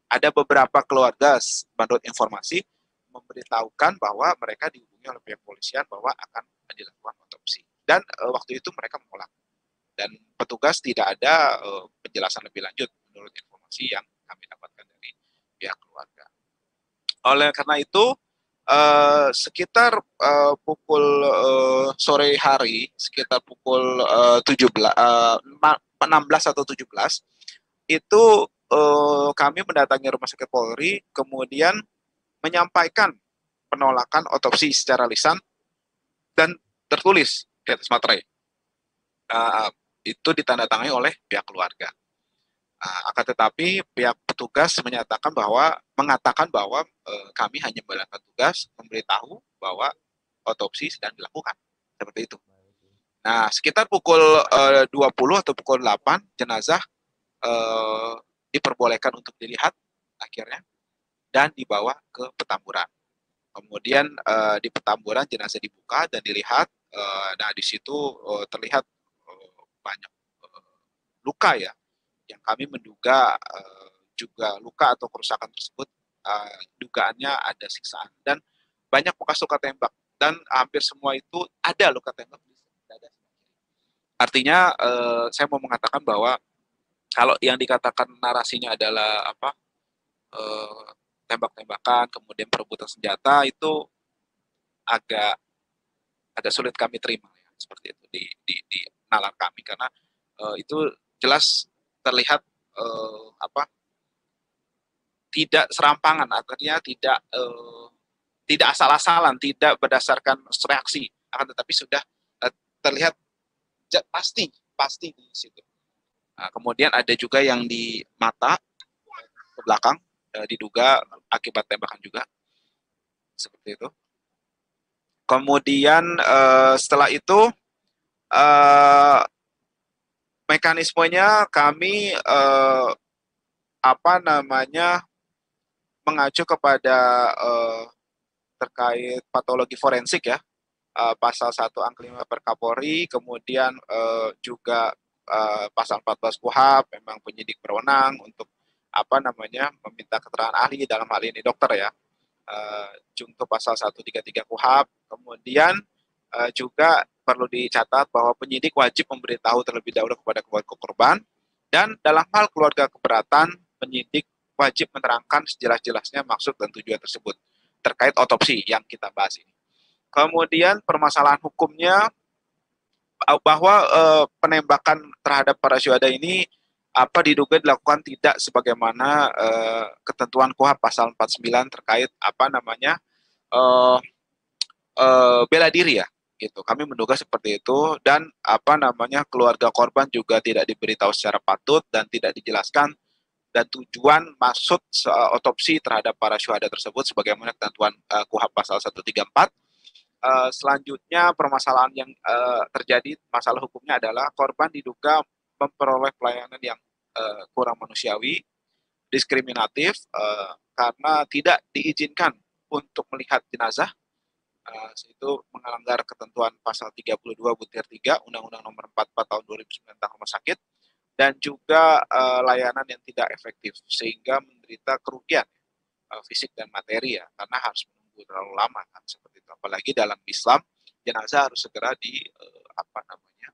ada beberapa keluarga menurut informasi memberitahukan bahwa mereka dihubungi oleh pihak polisian bahwa akan dilakukan otopsi. Dan uh, waktu itu mereka menolak. Dan petugas tidak ada uh, penjelasan lebih lanjut menurut informasi yang kami dapatkan dari pihak keluarga. Oleh karena itu, uh, sekitar uh, pukul uh, sore hari, sekitar pukul uh, tujuh belas, uh, enam belas atau tujuh belas, itu uh, kami mendatangi Rumah Sakit Polri, kemudian menyampaikan penolakan otopsi secara lisan dan tertulis di atas materai. Uh, itu ditandatangani oleh pihak keluarga. Uh, akan tetapi pihak petugas menyatakan bahwa mengatakan bahwa uh, kami hanya melakukan tugas memberitahu bahwa otopsi sedang dilakukan, seperti itu. Nah, sekitar pukul uh, dua puluh atau pukul delapan jenazah uh, diperbolehkan untuk dilihat akhirnya dan dibawa ke Petamburan. Kemudian uh, di Petamburan jenazah dibuka dan dilihat. Uh, nah di situ uh, terlihat uh, banyak uh, luka ya, yang kami menduga uh, juga luka atau kerusakan tersebut uh, dugaannya ada siksaan dan banyak bekas luka tembak dan hampir semua itu ada luka tembak di dada. Artinya uh, saya mau mengatakan bahwa kalau yang dikatakan narasinya adalah apa uh, tembak-tembakan kemudian perebutan senjata itu agak agak sulit kami terima ya, seperti itu di di, di nalar kami karena uh, itu jelas terlihat uh, apa tidak serampangan, artinya tidak uh, tidak asal-asalan, tidak berdasarkan reaksi, akan tetapi sudah uh, terlihat pasti pasti di situ. Nah, kemudian ada juga yang di mata ke belakang uh, diduga akibat tembakan juga, seperti itu. Kemudian uh, setelah itu uh, mekanismenya kami uh, apa namanya mengacu kepada uh, terkait patologi forensik ya, uh, pasal satu angka lima Perkapolri, kemudian uh, juga uh, pasal empat belas K U H P, memang penyidik berwenang untuk apa namanya meminta keterangan ahli, dalam hal ini dokter ya, uh, junto pasal seratus tiga puluh tiga K U H P. Kemudian uh, juga perlu dicatat bahwa penyidik wajib memberitahu terlebih dahulu kepada keluarga korban, dan dalam hal keluarga keberatan, penyidik wajib menerangkan sejelas-jelasnya maksud dan tujuan tersebut terkait otopsi yang kita bahas ini. Kemudian permasalahan hukumnya bahwa uh, penembakan terhadap para syuhada ini apa diduga dilakukan tidak sebagaimana uh, ketentuan K U H P pasal empat puluh sembilan terkait apa namanya uh, uh, bela diri ya, gitu. Kami menduga seperti itu, dan apa namanya keluarga korban juga tidak diberitahu secara patut dan tidak dijelaskan dan tujuan maksud uh, otopsi terhadap para syuhada tersebut sebagaimana ketentuan uh, K U H P pasal seratus tiga puluh empat. Uh, selanjutnya permasalahan yang uh, terjadi, masalah hukumnya adalah korban diduga memperoleh pelayanan yang uh, kurang manusiawi, diskriminatif, uh, karena tidak diizinkan untuk melihat jenazah. Uh, itu melanggar ketentuan pasal tiga puluh dua butir tiga Undang-Undang Nomor empat puluh empat Tahun dua ribu sembilan tentang rumah sakit, dan juga uh, layanan yang tidak efektif sehingga menderita kerugian uh, fisik dan materi ya, karena harus menunggu terlalu lama kan, seperti itu. Apalagi dalam Islam jenazah harus segera di uh, apa namanya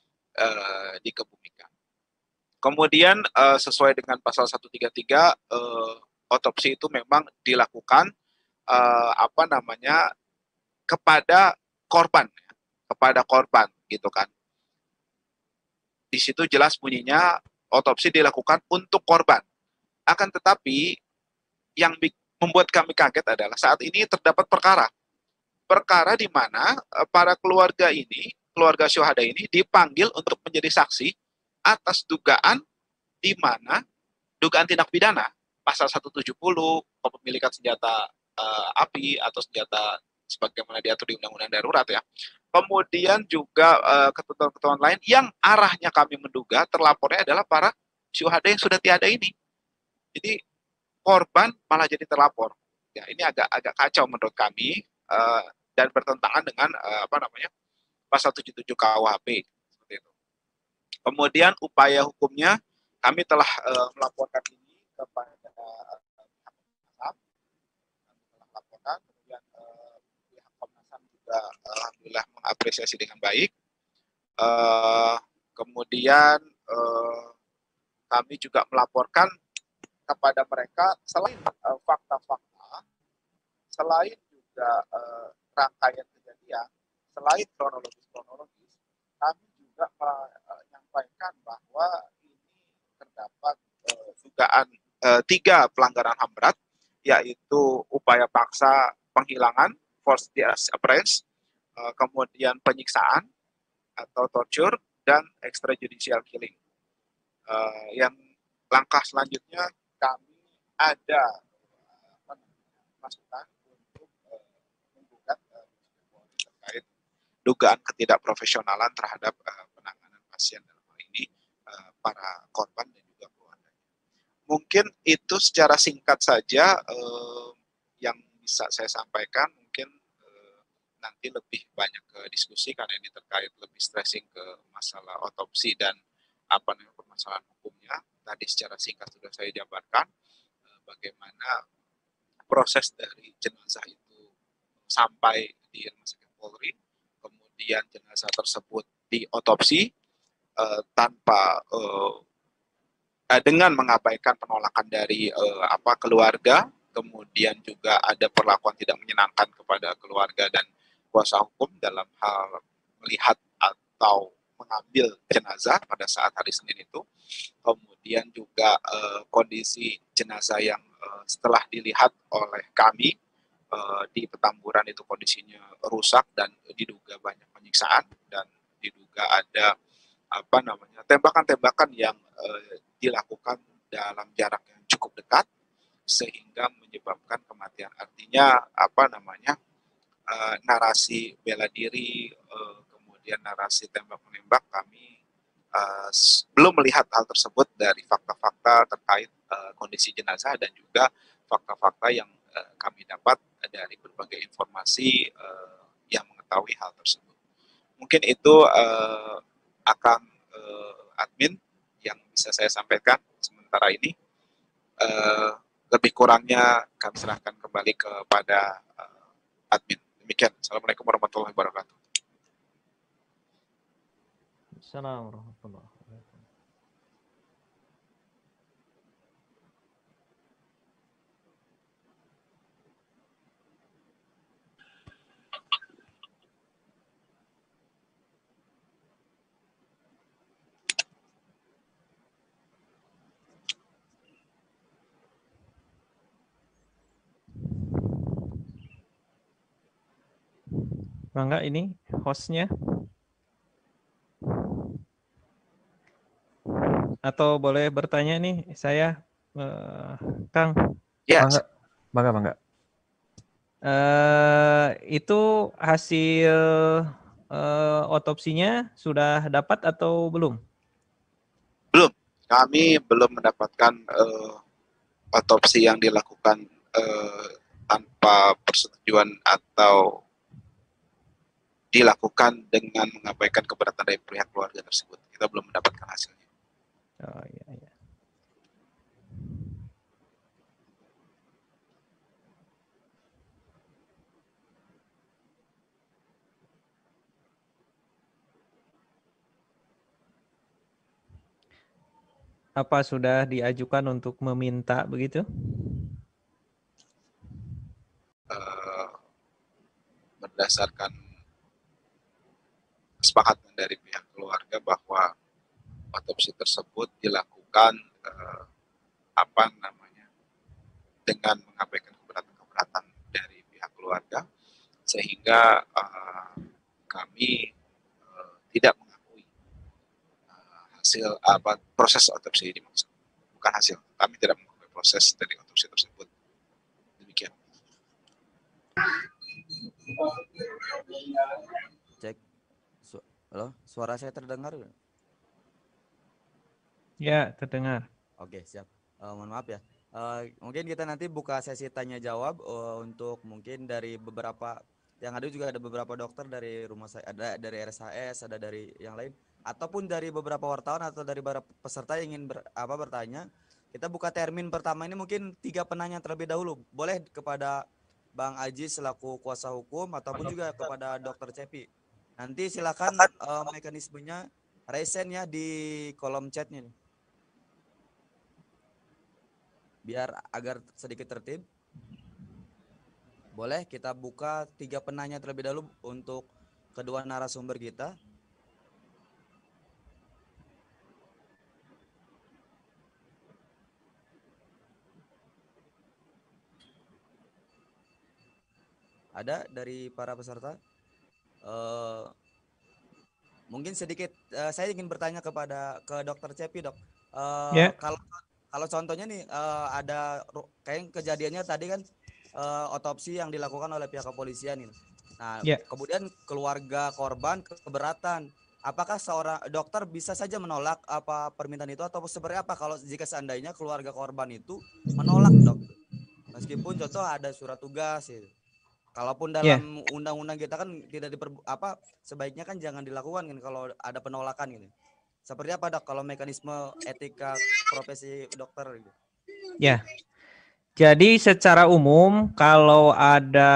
uh, dikebumikan. Kemudian uh, sesuai dengan pasal seratus tiga puluh tiga uh, otopsi itu memang dilakukan uh, apa namanya kepada korban, kepada korban gitu kan. Di situ jelas bunyinya otopsi dilakukan untuk korban. Akan tetapi yang membuat kami kaget adalah saat ini terdapat perkara. Perkara di mana para keluarga ini, keluarga syuhada ini dipanggil untuk menjadi saksi atas dugaan di mana dugaan tindak pidana pasal seratus tujuh puluh kepemilikan senjata uh, api atau senjata sebagaimana diatur di Undang-Undang Darurat ya. Kemudian juga uh, ketentuan-ketentuan lain yang arahnya kami menduga terlapornya adalah para syuhada yang sudah tiada ini. Jadi korban malah jadi terlapor. Ya, ini agak agak kacau menurut kami uh, dan bertentangan dengan uh, apa namanya pasal tujuh puluh tujuh K U H P seperti itu. Kemudian upaya hukumnya kami telah uh, melaporkan ini kepada diapresiasi dengan baik. Uh, kemudian uh, kami juga melaporkan kepada mereka selain uh, fakta-fakta, selain juga uh, rangkaian kejadian, selain kronologis-kronologis, kami juga menyampaikan bahwa ini terdapat uh, dugaan uh, tiga pelanggaran H A M berat, yaitu upaya paksa penghilangan, forced disappearance, uh, kemudian penyiksaan atau torture, dan extrajudicial killing. Uh, yang langkah selanjutnya kami ada uh, masukan untuk uh, menggugat uh, terkait dugaan ketidakprofesionalan terhadap uh, penanganan pasien dalam hal ini uh, para korban dan juga keluarganya. Mungkin itu secara singkat saja uh, yang bisa saya sampaikan. Mungkin uh, nanti lebih banyak ke diskusi karena ini terkait lebih stressing ke masalah otopsi dan apa namanya permasalahan hukumnya. Tadi secara singkat sudah saya jabarkan uh, bagaimana proses dari jenazah itu sampai di Rumah Sakit Polri, kemudian jenazah tersebut diotopsi uh, tanpa uh, dengan mengabaikan penolakan dari uh, apa keluarga, kemudian juga ada perlakuan tidak menyenangkan kepada keluarga dan kuasa hukum dalam hal melihat atau mengambil jenazah pada saat hari Senin itu. Kemudian juga uh, kondisi jenazah yang uh, setelah dilihat oleh kami uh, di Petamburan itu kondisinya rusak dan diduga banyak penyiksaan dan diduga ada apa namanya tembakan-tembakan yang uh, dilakukan dalam jarak yang cukup dekat sehingga menyebabkan kematian. Artinya apa namanya uh, narasi bela diri, uh, kemudian narasi tembak menembak, kami uh, belum melihat hal tersebut dari fakta-fakta terkait uh, kondisi jenazah dan juga fakta-fakta yang uh, kami dapat dari berbagai informasi uh, yang mengetahui hal tersebut. Mungkin itu uh, akan uh, admin yang bisa saya sampaikan sementara ini. Uh, lebih kurangnya kami serahkan kembali kepada uh, admin. Demikian. Assalamualaikum warahmatullahi wabarakatuh. Assalamualaikum warahmatullahi wabarakatuh. Mangga ini hostnya atau boleh bertanya nih saya uh, Kang. Ya, Mangga, mangga, mangga. Uh, itu hasil uh, otopsinya sudah dapat atau belum? belum. Kami belum mendapatkan uh, otopsi yang dilakukan uh, tanpa persetujuan atau dilakukan dengan mengabaikan keberatan dari pihak keluarga tersebut. Kita belum mendapatkan hasilnya. Oh iya, iya. Apa sudah diajukan untuk meminta begitu? Uh, berdasarkan kesepakatan dari pihak keluarga bahwa otopsi tersebut dilakukan uh, apa namanya dengan mengabaikan keberatan-keberatan dari pihak keluarga sehingga uh, kami uh, tidak mengakui uh, hasil apa proses otopsi ini maksud bukan hasil kami tidak mengakui proses dari otopsi tersebut. Demikian. Cek. Su Halo, suara saya terdengar? Ya, terdengar. Oke, siap. Uh, mohon maaf ya. Uh, mungkin kita nanti buka sesi tanya jawab uh, untuk mungkin dari beberapa yang ada juga ada beberapa dokter dari rumah saya, ada dari R S H S, ada dari yang lain ataupun dari beberapa wartawan atau dari beberapa peserta yang ingin ber, apa bertanya. Kita buka termin pertama ini mungkin tiga penanya terlebih dahulu. Boleh kepada Bang Aji selaku kuasa hukum ataupun juga kepada Dokter Cepi. Nanti silakan uh, mekanismenya resen ya di kolom chatnya nih. Biar agar sedikit tertib. Boleh kita buka tiga penanya terlebih dahulu untuk kedua narasumber kita. Ada dari para peserta? Uh, mungkin sedikit uh, saya ingin bertanya kepada ke Dokter Cepi, Dok. Uh, Ya. Kalau kalau contohnya nih uh, ada kayak kejadiannya tadi kan uh, otopsi yang dilakukan oleh pihak kepolisian ini. Nah, Ya. kemudian keluarga korban keberatan. Apakah seorang dokter bisa saja menolak apa permintaan itu atau seperti apa kalau jika seandainya keluarga korban itu menolak, Dok? Meskipun contoh ada surat tugas gitu. Kalaupun Ya. dalam undang-undang kita kan tidak diper apa sebaiknya kan jangan dilakukan kan kalau ada penolakan gitu. Seperti apa, Dok, kalau mekanisme etika profesi dokter gitu? Ya. Jadi secara umum kalau ada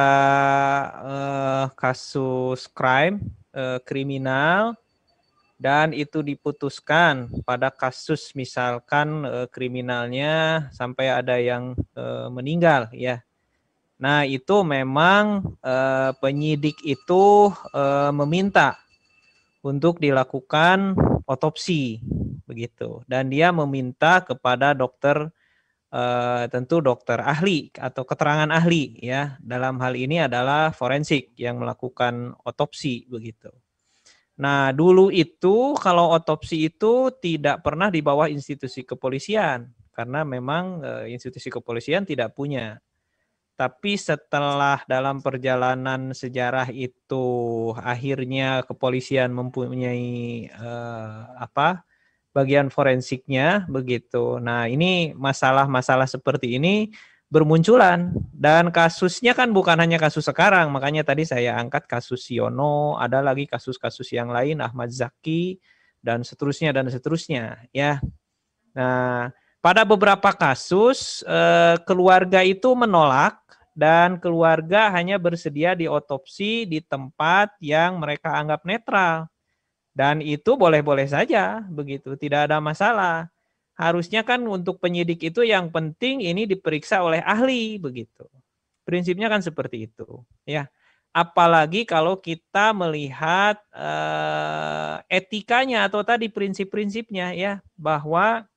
eh, kasus crime, eh, kriminal dan itu diputuskan pada kasus misalkan eh, kriminalnya sampai ada yang eh, meninggal ya. Nah, itu memang eh, penyidik itu eh, meminta untuk dilakukan otopsi begitu dan dia meminta kepada dokter eh, tentu dokter ahli atau keterangan ahli ya. Dalam hal ini adalah forensik yang melakukan otopsi begitu. Nah, dulu itu kalau otopsi itu tidak pernah di bawah institusi kepolisian karena memang eh, institusi kepolisian tidak punya. Tapi setelah dalam perjalanan sejarah itu akhirnya kepolisian mempunyai eh, apa bagian forensiknya begitu. Nah, ini masalah-masalah seperti ini bermunculan dan kasusnya kan bukan hanya kasus sekarang. Makanya tadi saya angkat kasus Siono, ada lagi kasus-kasus yang lain Ahmad Zaki dan seterusnya dan seterusnya ya. Nah, pada beberapa kasus eh, keluarga itu menolak dan keluarga hanya bersedia diotopsi di tempat yang mereka anggap netral. Dan itu boleh-boleh saja begitu, tidak ada masalah. Harusnya kan untuk penyidik itu yang penting ini diperiksa oleh ahli begitu. Prinsipnya kan seperti itu, ya. Apalagi kalau kita melihat eh, etikanya atau tadi prinsip-prinsipnya ya, bahwa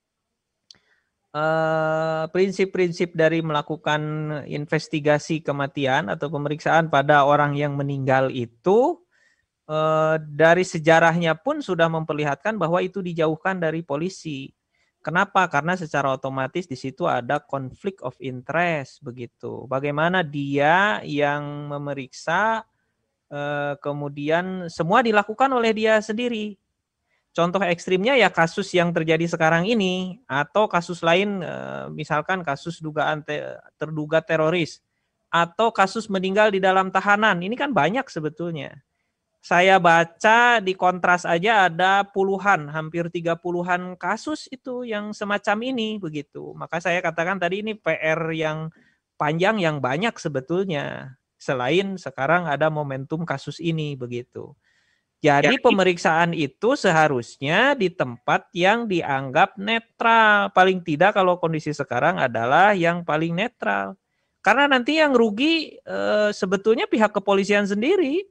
Uh, prinsip-prinsip dari melakukan investigasi kematian atau pemeriksaan pada orang yang meninggal itu uh, dari sejarahnya pun sudah memperlihatkan bahwa itu dijauhkan dari polisi. Kenapa? Karena secara otomatis di situ ada konflik of interest begitu. Bagaimana dia yang memeriksa uh, kemudian semua dilakukan oleh dia sendiri. Contoh ekstrimnya ya kasus yang terjadi sekarang ini atau kasus lain misalkan kasus dugaan te- terduga teroris atau kasus meninggal di dalam tahanan. Ini kan banyak sebetulnya. Saya baca di Kontras aja ada puluhan, hampir tiga puluhan kasus itu yang semacam ini begitu. Maka saya katakan tadi ini P R yang panjang yang banyak sebetulnya. Selain sekarang ada momentum kasus ini begitu. Jadi pemeriksaan itu seharusnya di tempat yang dianggap netral. Paling tidak kalau kondisi sekarang adalah yang paling netral. Karena nanti yang rugi e, sebetulnya pihak kepolisian sendiri.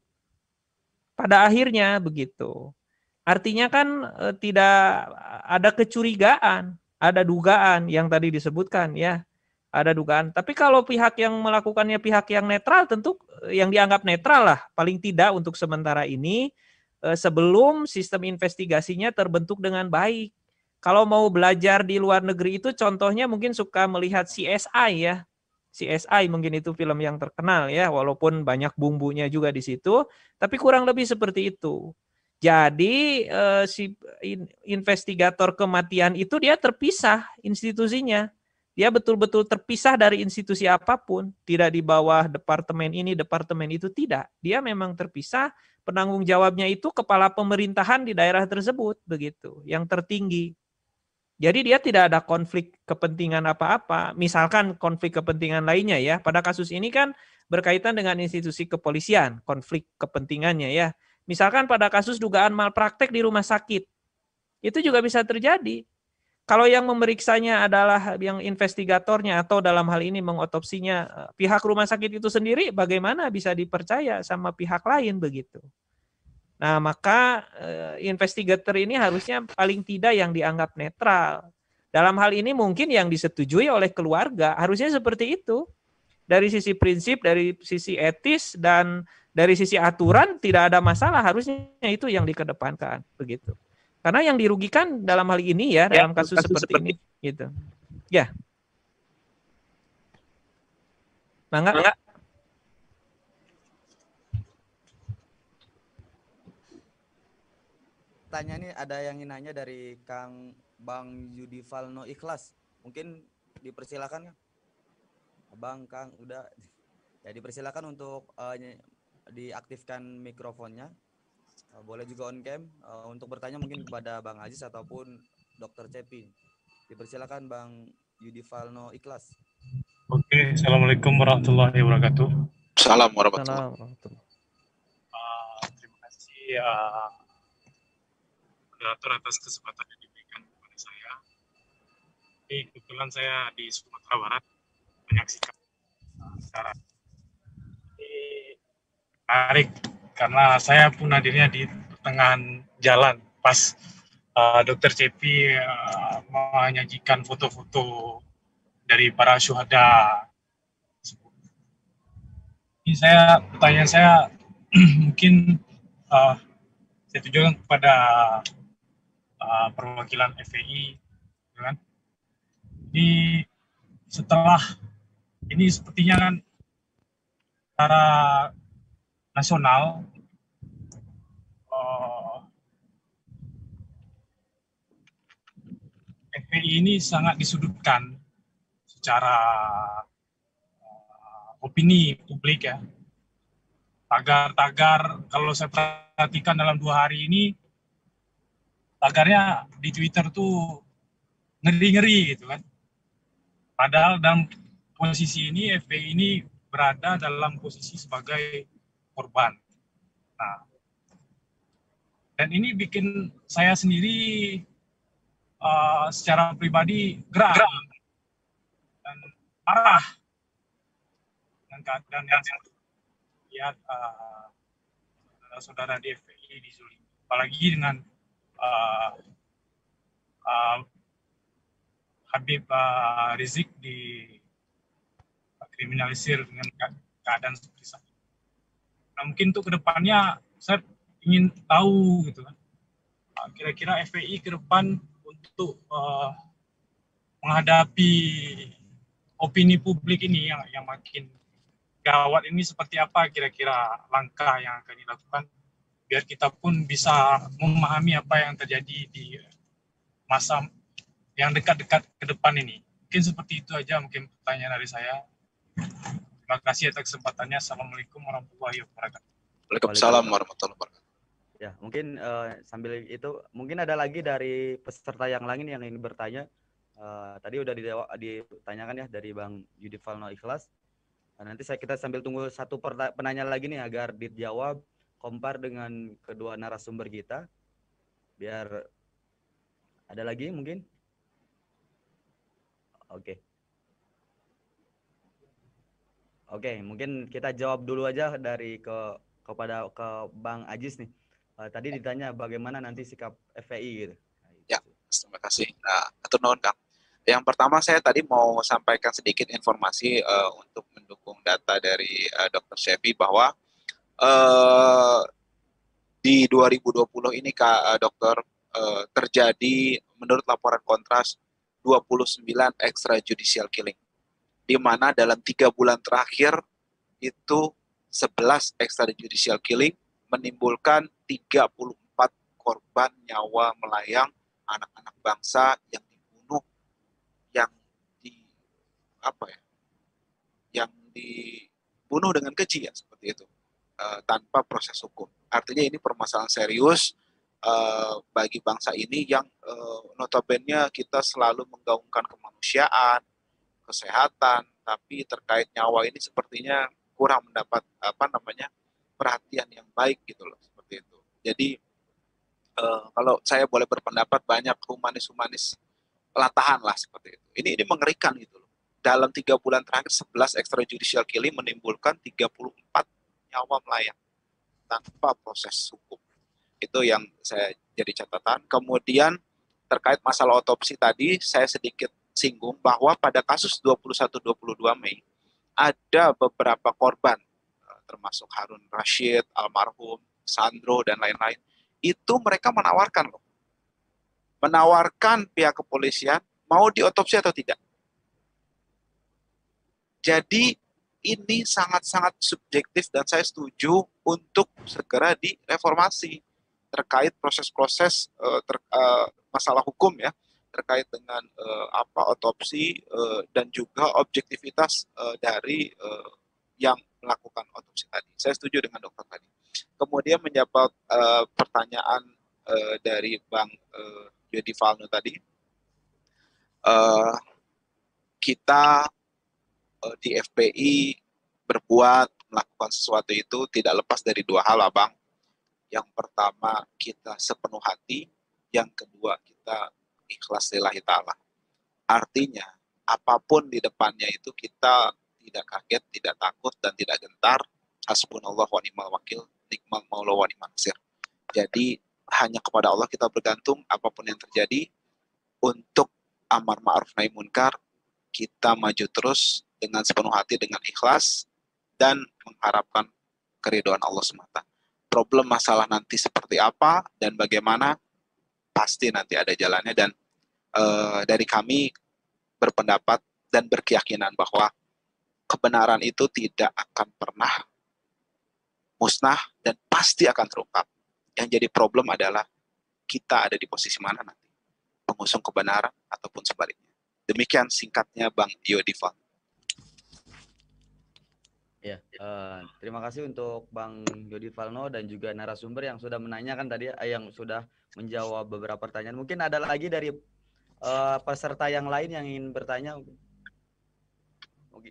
Pada akhirnya begitu. Artinya kan e, tidak ada kecurigaan, ada dugaan yang tadi disebutkan ya. Ada dugaan. Tapi kalau pihak yang melakukannya pihak yang netral tentu yang dianggap netral lah. Paling tidak untuk sementara ini. Sebelum sistem investigasinya terbentuk dengan baik. Kalau mau belajar di luar negeri itu contohnya mungkin suka melihat C S I ya. C S I mungkin itu film yang terkenal ya, walaupun banyak bumbunya juga di situ, tapi kurang lebih seperti itu. Jadi eh, si investigator kematian itu dia terpisah institusinya. Dia betul-betul terpisah dari institusi apapun, tidak di bawah departemen ini, departemen itu, tidak. Dia memang terpisah, penanggung jawabnya itu kepala pemerintahan di daerah tersebut, begitu, yang tertinggi. Jadi dia tidak ada konflik kepentingan apa-apa. Misalkan konflik kepentingan lainnya ya, pada kasus ini kan berkaitan dengan institusi kepolisian, konflik kepentingannya ya. Misalkan pada kasus dugaan malpraktek di rumah sakit, itu juga bisa terjadi. Kalau yang memeriksanya adalah yang investigatornya atau dalam hal ini mengotopsinya pihak rumah sakit itu sendiri, bagaimana bisa dipercaya sama pihak lain begitu? Nah, maka eh, investigator ini harusnya paling tidak yang dianggap netral. Dalam hal ini mungkin yang disetujui oleh keluarga, harusnya seperti itu. Dari sisi prinsip, dari sisi etis, dan dari sisi aturan tidak ada masalah, harusnya itu yang dikedepankan begitu. Karena yang dirugikan dalam hal ini ya, dalam kasus, kasus seperti, seperti ini gitu. Ya. Mangga enggak? Tanya nih, ada yang ingin nanya dari Kang Bang Yudifalno Ikhlas. Mungkin dipersilakan, Bang Kang, udah ya dipersilakan untuk uh, diaktifkan mikrofonnya. Uh, boleh juga on cam uh, untuk bertanya mungkin kepada Bang Aziz ataupun Dokter Cepi. Dipersilakan Bang Yudifalno Ikhlas. Oke, assalamualaikum warahmatullahi wabarakatuh. Salam warahmatullahi wabarakatuh. Uh, terima kasih uh, moderator atas kesempatan yang diberikan kepada saya. Jadi kebetulan saya di Sumatera Barat menyaksikan secara ini menarik karena saya pun hadirnya di pertengahan jalan pas uh, Dokter Cepi uh, menyajikan foto-foto dari para syuhada. Ini saya pertanyaan saya mungkin uh, saya tujukan kepada uh, perwakilan F P I, kan? Ini setelah ini sepertinya kan secara nasional uh, F P I ini sangat disudutkan secara uh, opini publik ya. Tagar-tagar kalau saya perhatikan dalam dua hari ini, tagarnya di Twitter tuh ngeri-ngeri gitu kan. Padahal dalam posisi ini F P I ini berada dalam posisi sebagai korban. Nah, dan ini bikin saya sendiri uh, secara pribadi geram dan marah dengan keadaan yang saya lihat uh, saudara-saudara di F P I dizolimi, apalagi dengan uh, uh, Habib uh, Rizik dikriminalisir dengan keadaan seperti saat ini. Nah, mungkin untuk kedepannya saya ingin tahu gitu kan, uh, kira-kira F P I ke depan untuk uh, menghadapi opini publik ini yang yang makin gawat ini seperti apa kira-kira langkah yang akan dilakukan biar kita pun bisa memahami apa yang terjadi di masa yang dekat-dekat ke depan ini. Mungkin seperti itu aja mungkin pertanyaan dari saya. Terima kasih atas kesempatannya. Assalamualaikum warahmatullahi wabarakatuh. Waalaikumsalam warahmatullahi wabarakatuh. Ya, mungkin uh, sambil itu mungkin ada lagi dari peserta yang lain yang ingin bertanya. Uh, tadi udah ditanyakan ya dari Bang Yudifalno Ikhlas. Nah, nanti saya kita sambil tunggu satu penanya lagi nih agar dijawab kompar dengan kedua narasumber kita. Biar ada lagi mungkin. Oke. Oke, mungkin kita jawab dulu aja dari ke kepada ke Bang Aziz nih. Uh, tadi ditanya bagaimana nanti sikap F P I gitu. Ya, terima kasih. Nah, atur nuhun Kang. Yang pertama saya tadi mau sampaikan sedikit informasi uh, untuk mendukung data dari uh, Dokter Cepi bahwa uh, di dua ribu dua puluh ini Kak uh, Dokter uh, terjadi menurut laporan Kontras dua puluh sembilan extrajudicial killing, di mana dalam tiga bulan terakhir itu sebelas extrajudicial killing menimbulkan tiga puluh empat korban nyawa melayang anak-anak bangsa yang dibunuh, yang di apa ya, yang dibunuh dengan keji ya seperti itu, uh, tanpa proses hukum. Artinya ini permasalahan serius uh, bagi bangsa ini yang uh, notabene kita selalu menggaungkan kemanusiaan, kesehatan, tapi terkait nyawa ini sepertinya kurang mendapat apa namanya perhatian yang baik gitu loh, seperti itu. Jadi uh, kalau saya boleh berpendapat, banyak humanis-humanis pelatahan lah seperti itu. Ini ini mengerikan gitu loh. Dalam tiga bulan terakhir sebelas extrajudicial killing menimbulkan tiga puluh empat nyawa melayang tanpa proses hukum. Itu yang saya jadi catatan. Kemudian terkait masalah otopsi tadi, saya sedikit singgung bahwa pada kasus dua puluh satu dua puluh dua Mei ada beberapa korban, termasuk Harun Rashid, almarhum, Sandro, dan lain-lain. Itu mereka menawarkan loh. Menawarkan pihak kepolisian mau diotopsi atau tidak. Jadi ini sangat-sangat subjektif dan saya setuju untuk segera direformasi terkait proses-proses uh, ter, uh, masalah hukum ya, terkait dengan uh, apa otopsi uh, dan juga objektivitas uh, dari uh, yang melakukan otopsi tadi. Saya setuju dengan dokter tadi. Kemudian menjawab uh, pertanyaan uh, dari Bang uh, Yodi Falno tadi, uh, kita uh, di F P I berbuat melakukan sesuatu itu tidak lepas dari dua hal, Abang. Yang pertama, kita sepenuh hati. Yang kedua, kita ikhlas lillahi ta'ala. Artinya, apapun di depannya itu kita tidak kaget, tidak takut, dan tidak gentar. Hasbunallah wa ni'mal wakil, nikmal maula wa ni'mal nasir. Jadi, hanya kepada Allah kita bergantung apapun yang terjadi. Untuk amar ma'ruf nahi munkar, kita maju terus dengan sepenuh hati, dengan ikhlas, dan mengharapkan keridhaan Allah semata. Problem masalah nanti seperti apa dan bagaimana, pasti nanti ada jalannya. Dan uh, dari kami berpendapat dan berkeyakinan bahwa kebenaran itu tidak akan pernah musnah dan pasti akan terungkap. Yang jadi problem adalah kita ada di posisi mana nanti, pengusung kebenaran ataupun sebaliknya. Demikian singkatnya Bang Yodi Falno. Ya, uh, terima kasih untuk Bang Yodi Falno dan juga narasumber yang sudah menanyakan tadi, yang sudah menjawab beberapa pertanyaan. Mungkin ada lagi dari uh, peserta yang lain yang ingin bertanya. Mungkin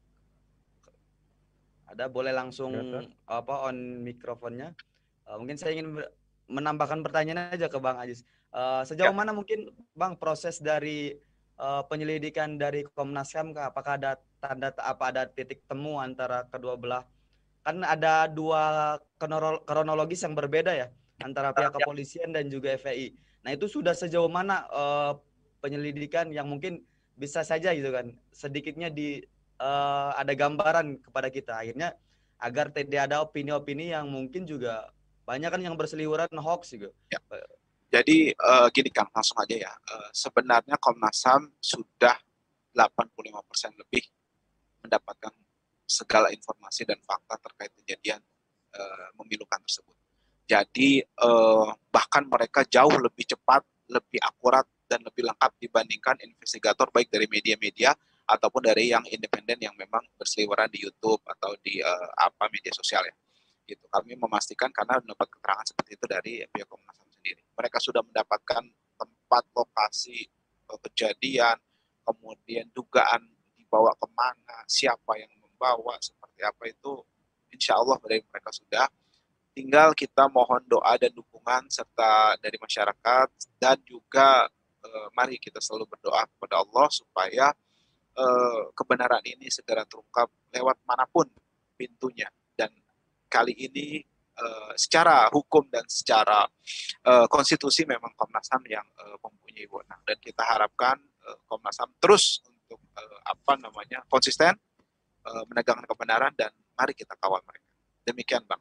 ada, boleh langsung ya, apa on mikrofonnya. Uh, mungkin saya ingin menambahkan pertanyaan aja ke Bang Aziz. Uh, sejauh ya. mana mungkin Bang proses dari uh, penyelidikan dari Komnas H A M, apakah ada tanda apa ada titik temu antara kedua belah? Kan ada dua kronologis yang berbeda ya antara pihak kepolisian dan juga F P I. Nah, itu sudah sejauh mana uh, penyelidikan yang mungkin bisa saja gitu kan sedikitnya di uh, ada gambaran kepada kita akhirnya agar tidak ada opini-opini yang mungkin juga banyak kan yang berseliweran hoax juga. Ya. Jadi uh, gini Kang, langsung aja ya. Uh, sebenarnya Komnas H A M sudah delapan puluh lima persen lebih mendapatkan segala informasi dan fakta terkait kejadian uh, memilukan tersebut. Jadi uh, bahkan mereka jauh lebih cepat, lebih akurat, dan lebih lengkap dibandingkan investigator baik dari media-media ataupun dari yang independen yang memang berseliweran di YouTube atau di uh, apa media sosial ya. Gitu. Kami memastikan karena mendapat keterangan seperti itu dari pihak Komnas H A M sendiri. Mereka sudah mendapatkan tempat lokasi uh, kejadian, kemudian dugaan dibawa kemana, siapa yang membawa, seperti apa itu, insya Allah dari mereka sudah. Tinggal kita mohon doa dan dukungan serta dari masyarakat, dan juga eh, mari kita selalu berdoa kepada Allah supaya eh, kebenaran ini segera terungkap lewat manapun pintunya. Dan kali ini eh, secara hukum dan secara eh, konstitusi memang Komnas H A M yang eh, mempunyai wewenang, dan kita harapkan eh, Komnas H A M terus untuk uh, apa namanya konsisten uh, menegakkan kebenaran, dan mari kita kawal mereka. Demikian Bang.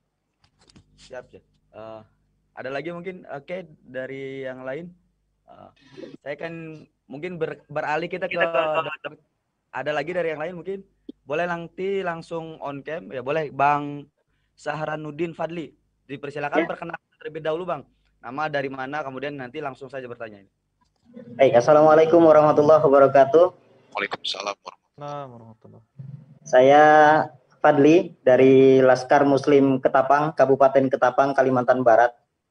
Siap ya. Uh, ada lagi mungkin oke okay, dari yang lain. Uh, saya kan mungkin ber, beralih kita ke ada lagi dari yang lain mungkin. Boleh nanti langsung on cam ya, boleh Bang Sahranuddin Fadli. Dipersilakan ya. Perkenalkan terlebih dahulu Bang. Nama dari mana, kemudian nanti langsung saja bertanya. Baik, assalamualaikum warahmatullahi wabarakatuh. Waalaikumsalam warahmatullahi wabarakatuh. Saya Fadli dari Laskar Muslim Ketapang, Kabupaten Ketapang, Kalimantan Barat.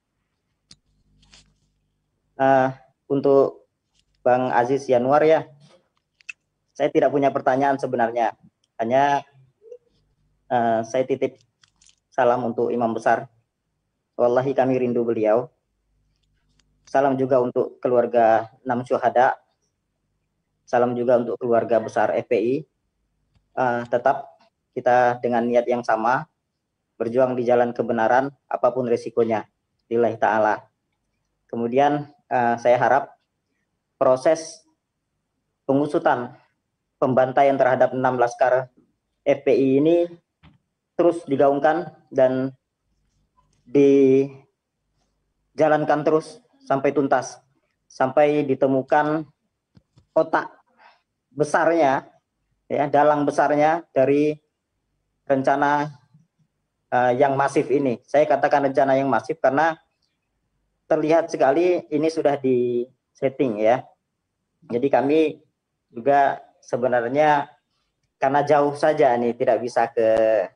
Uh, untuk Bang Aziz Yanuar ya, saya tidak punya pertanyaan sebenarnya. Hanya uh, saya titip salam untuk Imam Besar. Wallahi kami rindu beliau. Salam juga untuk keluarga enam syuhada. Salam juga untuk keluarga besar F P I. Uh, tetap kita dengan niat yang sama, berjuang di jalan kebenaran, apapun risikonya. Lillahi ta'ala. Kemudian uh, saya harap proses pengusutan pembantaian terhadap enam laskar F P I ini terus digaungkan dan dijalankan terus sampai tuntas, sampai ditemukan otak besarnya, ya, dalang besarnya dari rencana uh, yang masif ini. Saya katakan rencana yang masif karena terlihat sekali ini sudah di setting, ya. Jadi kami juga sebenarnya karena jauh saja nih tidak bisa ke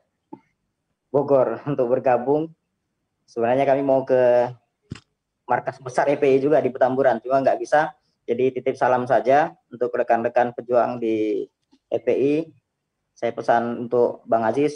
Bogor untuk bergabung. Sebenarnya kami mau ke markas besar F P I juga di Petamburan, cuma nggak bisa. Jadi titip salam saja untuk rekan-rekan pejuang di F P I. Saya pesan untuk Bang Aziz,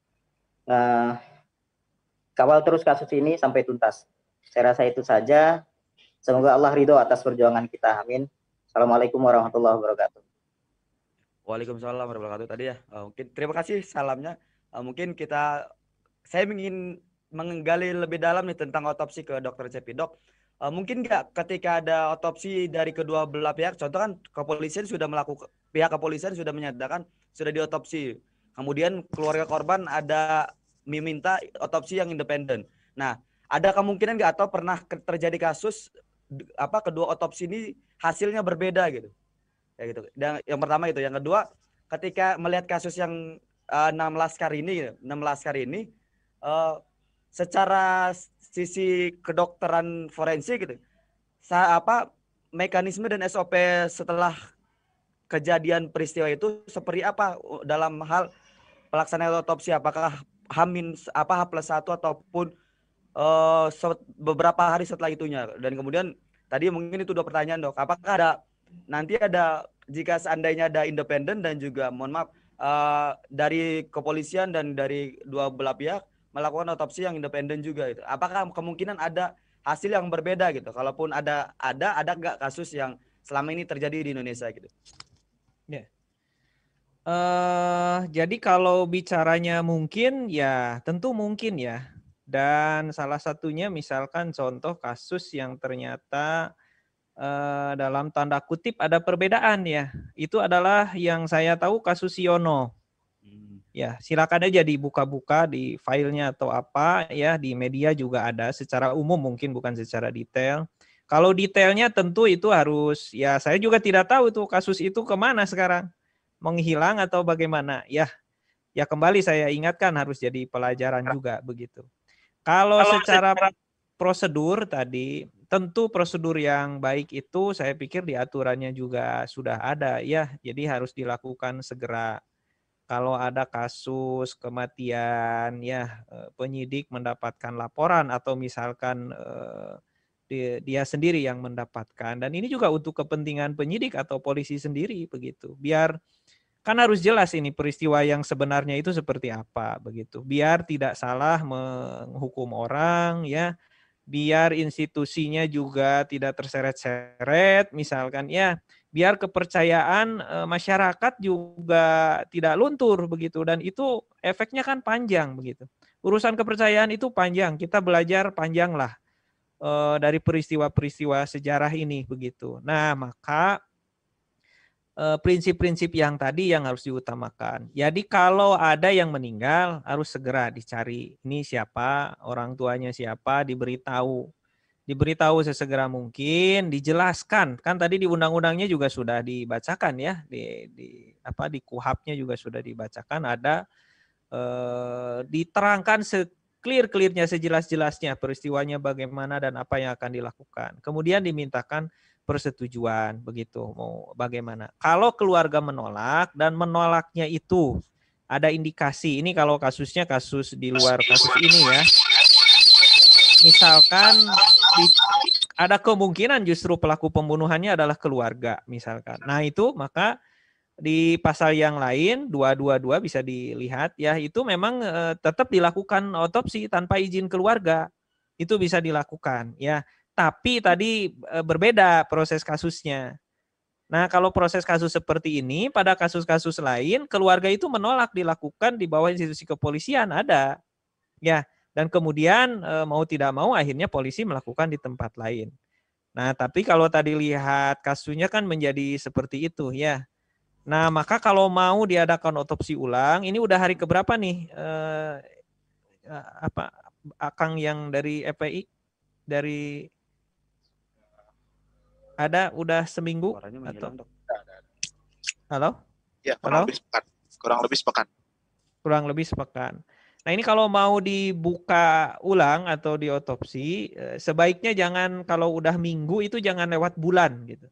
uh, kawal terus kasus ini sampai tuntas. Saya rasa itu saja. Semoga Allah ridho atas perjuangan kita. Amin. Assalamualaikum warahmatullahi wabarakatuh. Waalaikumsalam warahmatullahi wabarakatuh. Tadi ya, uh, mungkin terima kasih salamnya. Uh, mungkin kita, saya ingin menggali lebih dalam nih tentang otopsi ke dokter Cepi. Dok, uh, mungkin nggak ketika ada otopsi dari kedua belah pihak, contoh kan kepolisian sudah melakukan, pihak kepolisian sudah menyatakan sudah diotopsi. Kemudian keluarga korban ada meminta otopsi yang independen. Nah, ada kemungkinan nggak atau pernah terjadi kasus apa kedua otopsi ini hasilnya berbeda gitu? Ya gitu. Dan yang pertama itu, yang kedua, ketika melihat kasus yang uh, enam laskar ini, enam laskar ini, uh, secara sisi kedokteran forensik gitu, sa apa mekanisme dan S O P setelah kejadian peristiwa itu seperti apa dalam hal pelaksanaan otopsi? Apakah hamin apa H plus satu ataupun uh, beberapa hari setelah itunya? Dan kemudian tadi mungkin itu dua pertanyaan, Dok. Apakah ada nanti ada, jika seandainya ada independen dan juga mohon maaf uh, dari kepolisian dan dari dua belah pihak melakukan otopsi yang independen juga itu, apakah kemungkinan ada hasil yang berbeda gitu? Kalaupun ada ada ada nggak kasus yang selama ini terjadi di Indonesia gitu? Ya. Uh, jadi kalau bicaranya mungkin, ya tentu mungkin ya. Dan salah satunya misalkan contoh kasus yang ternyata uh, dalam tanda kutip ada perbedaan ya. Itu adalah yang saya tahu kasus Siono. Hmm. Ya, silakan aja dibuka-buka di filenya atau apa ya, di media juga ada secara umum, mungkin bukan secara detail. Kalau detailnya tentu itu harus, ya saya juga tidak tahu tuh kasus itu kemana sekarang. Menghilang atau bagaimana. Ya, ya kembali saya ingatkan harus jadi pelajaran juga begitu. Kalau secara prosedur tadi, tentu prosedur yang baik itu saya pikir di aturannya juga sudah ada ya. Jadi harus dilakukan segera. Kalau ada kasus kematian ya, penyidik mendapatkan laporan atau misalkan dia sendiri yang mendapatkan. Dan ini juga untuk kepentingan penyidik atau polisi sendiri begitu. Biar kan harus jelas ini peristiwa yang sebenarnya itu seperti apa begitu. Biar tidak salah menghukum orang ya. Biar institusinya juga tidak terseret-seret misalkan ya. Biar kepercayaan e, masyarakat juga tidak luntur begitu, dan itu efeknya kan panjang begitu. Urusan kepercayaan itu panjang. Kita belajar panjang lah e, dari peristiwa-peristiwa sejarah ini begitu. Nah, maka prinsip-prinsip yang tadi yang harus diutamakan. Jadi kalau ada yang meninggal harus segera dicari. Ini siapa, orang tuanya siapa, diberitahu. Diberitahu sesegera mungkin, dijelaskan. Kan tadi di undang-undangnya juga sudah dibacakan ya, di, di apa di kuhapnya juga sudah dibacakan, ada eh, diterangkan se-clear-clearnya, sejelas-jelasnya peristiwanya bagaimana dan apa yang akan dilakukan. Kemudian dimintakan persetujuan begitu, mau bagaimana. Kalau keluarga menolak dan menolaknya itu ada indikasi, ini kalau kasusnya kasus di luar kasus ini ya, misalkan di, ada kemungkinan justru pelaku pembunuhannya adalah keluarga misalkan. Nah itu maka di pasal yang lain dua dua dua bisa dilihat ya, itu memang e, tetap dilakukan otopsi tanpa izin keluarga. itu bisa dilakukan ya. Tapi tadi e, berbeda proses kasusnya. Nah, kalau proses kasus seperti ini, pada kasus-kasus lain keluarga itu menolak dilakukan di bawah institusi kepolisian, ada. Ya, dan kemudian e, mau tidak mau akhirnya polisi melakukan di tempat lain. Nah, tapi kalau tadi lihat kasusnya kan menjadi seperti itu ya. Nah, maka kalau mau diadakan otopsi ulang, ini udah hari keberapa nih? Eh, apa Akang yang dari F P I? Dari ada udah seminggu Suaranya atau menghilang, Dok. halo? Ya, Halo? kurang lebih sepekan. Kurang lebih sepekan. Kurang lebih sepekan. Nah, ini kalau mau dibuka ulang atau diotopsi, eh, sebaiknya jangan kalau udah minggu itu jangan lewat bulan gitu.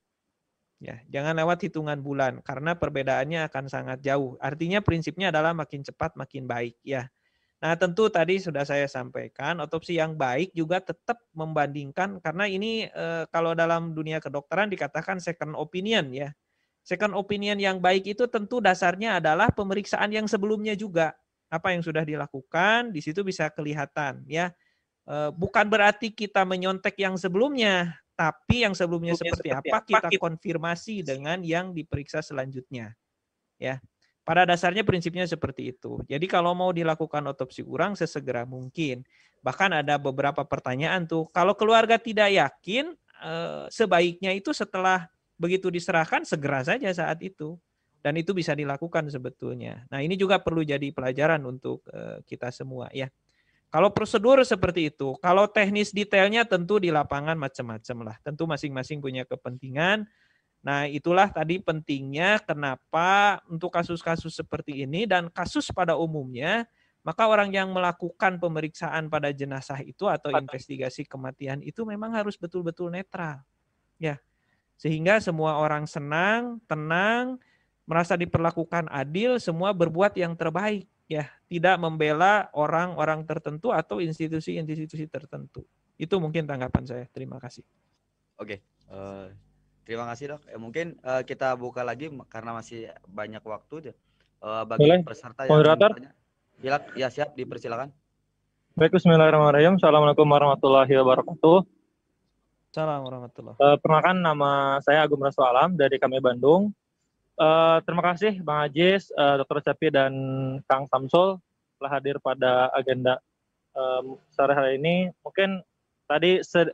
Ya, jangan lewat hitungan bulan karena perbedaannya akan sangat jauh. Artinya prinsipnya adalah makin cepat makin baik ya. Nah, tentu tadi sudah saya sampaikan, otopsi yang baik juga tetap membandingkan karena ini eh, kalau dalam dunia kedokteran dikatakan second opinion ya. Second opinion yang baik itu tentu dasarnya adalah pemeriksaan yang sebelumnya juga. Apa yang sudah dilakukan, di situ bisa kelihatan ya. Eh, bukan berarti kita menyontek yang sebelumnya, tapi yang sebelumnya seperti, seperti apa kita konfirmasi dengan yang diperiksa selanjutnya. Ya. Pada dasarnya prinsipnya seperti itu. Jadi kalau mau dilakukan otopsi ulang sesegera mungkin. Bahkan ada beberapa pertanyaan tuh, kalau keluarga tidak yakin, eh, sebaiknya itu setelah begitu diserahkan segera saja saat itu. Dan itu bisa dilakukan sebetulnya. Nah, ini juga perlu jadi pelajaran untuk eh, kita semua ya. Kalau prosedur seperti itu, kalau teknis detailnya tentu di lapangan macam-macam lah. Tentu masing-masing punya kepentingan. Nah, itulah tadi pentingnya kenapa untuk kasus-kasus seperti ini dan kasus pada umumnya, maka orang yang melakukan pemeriksaan pada jenazah itu atau investigasi kematian itu memang harus betul-betul netral. Ya. Sehingga semua orang senang, tenang, merasa diperlakukan adil, semua berbuat yang terbaik. Ya, tidak membela orang-orang tertentu atau institusi-institusi tertentu. Itu mungkin tanggapan saya. Terima kasih. Oke, uh, terima kasih, Dok. Ya, mungkin uh, kita buka lagi karena masih banyak waktu uh, bagi Boleh, peserta yang moderator? bertanya. Ya, ya siap, dipersilakan. Baik, bismillahirrahmanirrahim. Assalamualaikum warahmatullahi wabarakatuh. Assalamualaikum warahmatullahi Uh, perkenalkan, nama saya Agung Rasul Alam dari kami Bandung. Uh, terima kasih Bang Ajis, uh, Dokter Capi dan Kang Samsul telah hadir pada agenda um, sore hari ini. Mungkin tadi se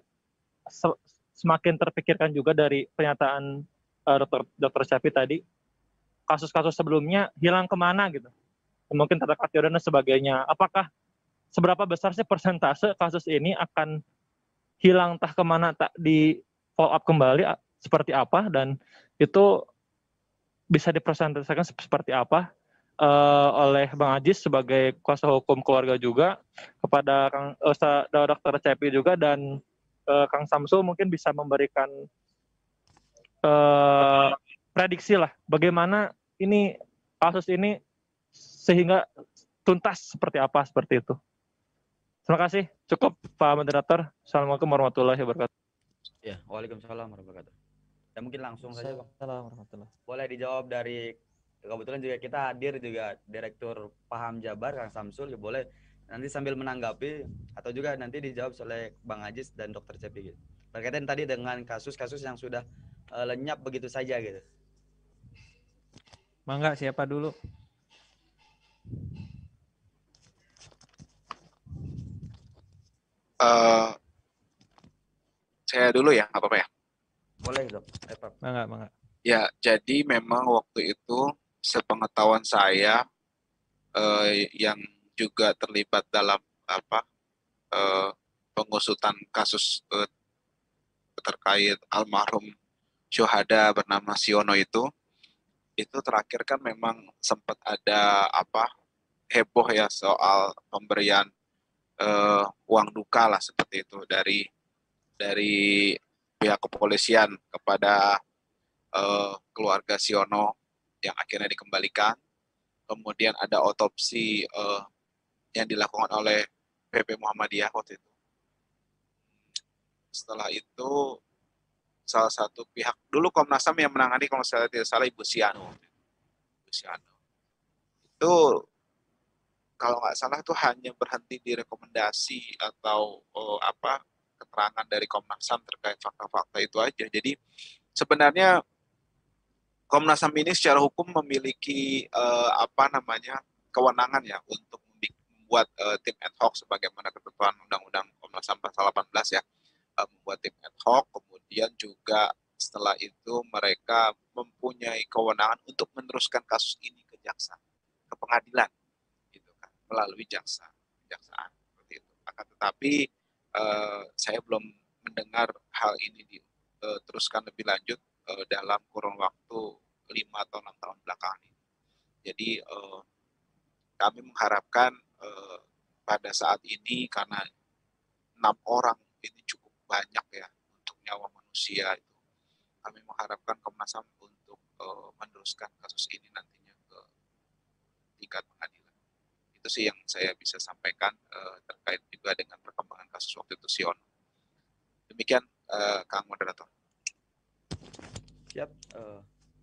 se semakin terpikirkan juga dari pernyataan uh, Dokter Dokter Capi tadi, kasus-kasus sebelumnya hilang kemana gitu. Mungkin terdekat dan sebagainya. Apakah seberapa besar sih persentase kasus ini akan hilang entah kemana, tak di follow up kembali seperti apa, dan itu bisa dipresentasikan seperti apa uh, oleh Bang Ajis sebagai kuasa hukum keluarga juga kepada Kang uh, Dokter Cepi juga, dan uh, Kang Samsul mungkin bisa memberikan uh, prediksi lah bagaimana ini kasus ini sehingga tuntas seperti apa, seperti itu. Terima kasih. Cukup Pak Moderator. Assalamualaikum warahmatullahi wabarakatuh. Ya, waalaikumsalam warahmatullahi wabarakatuh. Ya mungkin langsung saja, Bang. Assalamualaikum warahmatullahi wabarakatuh. Boleh dijawab dari, kebetulan juga kita hadir juga Direktur Paham Jabar Kang Samsul, ya boleh nanti sambil menanggapi atau juga nanti dijawab oleh Bang Ajis dan Dokter Cepi gitu. Berkaitan tadi dengan kasus-kasus yang sudah uh, lenyap begitu saja gitu. Mangga, siapa dulu? Uh, saya dulu ya, nggak apa-apa ya? Boleh, Dok. Mangga, mangga. Ya, jadi memang waktu itu sepengetahuan saya eh, yang juga terlibat dalam apa eh, pengusutan kasus eh, terkait almarhum syuhada bernama Siono itu, itu terakhir kan memang sempat ada apa heboh ya soal pemberian eh, uang duka lah seperti itu dari dari pihak kepolisian kepada Uh, keluarga Siono yang akhirnya dikembalikan. Kemudian ada otopsi uh, yang dilakukan oleh P P Muhammadiyah waktu itu. Setelah itu salah satu pihak, dulu Komnas H A M yang menangani kalau saya tidak salah Ibu Siano. Ibu Siano. Itu kalau nggak salah tuh hanya berhenti di rekomendasi atau oh, apa keterangan dari Komnas H A M terkait fakta-fakta itu aja. Jadi sebenarnya Komnas H A M ini secara hukum memiliki uh, apa namanya kewenangan ya untuk membuat uh, tim ad hoc sebagaimana ketentuan Undang-Undang Komnas H A M pasal delapan belas ya, uh, membuat tim ad hoc, kemudian juga setelah itu mereka mempunyai kewenangan untuk meneruskan kasus ini ke jaksa, ke pengadilan, gitu kan, melalui jaksa, kejaksaan seperti itu. Akan tetapi uh, saya belum mendengar hal ini diteruskan lebih lanjut uh, dalam kurun waktu lima atau enam tahun belakangan ini. Jadi uh, kami mengharapkan uh, pada saat ini karena enam orang ini cukup banyak ya untuk nyawa manusia itu, kami mengharapkan Komnas H A M untuk uh, meneruskan kasus ini nantinya ke tingkat pengadilan. Itu sih yang saya bisa sampaikan uh, terkait juga dengan perkembangan kasus waktu itu Siono. Demikian uh, Kang Moderator. Siap. Uh,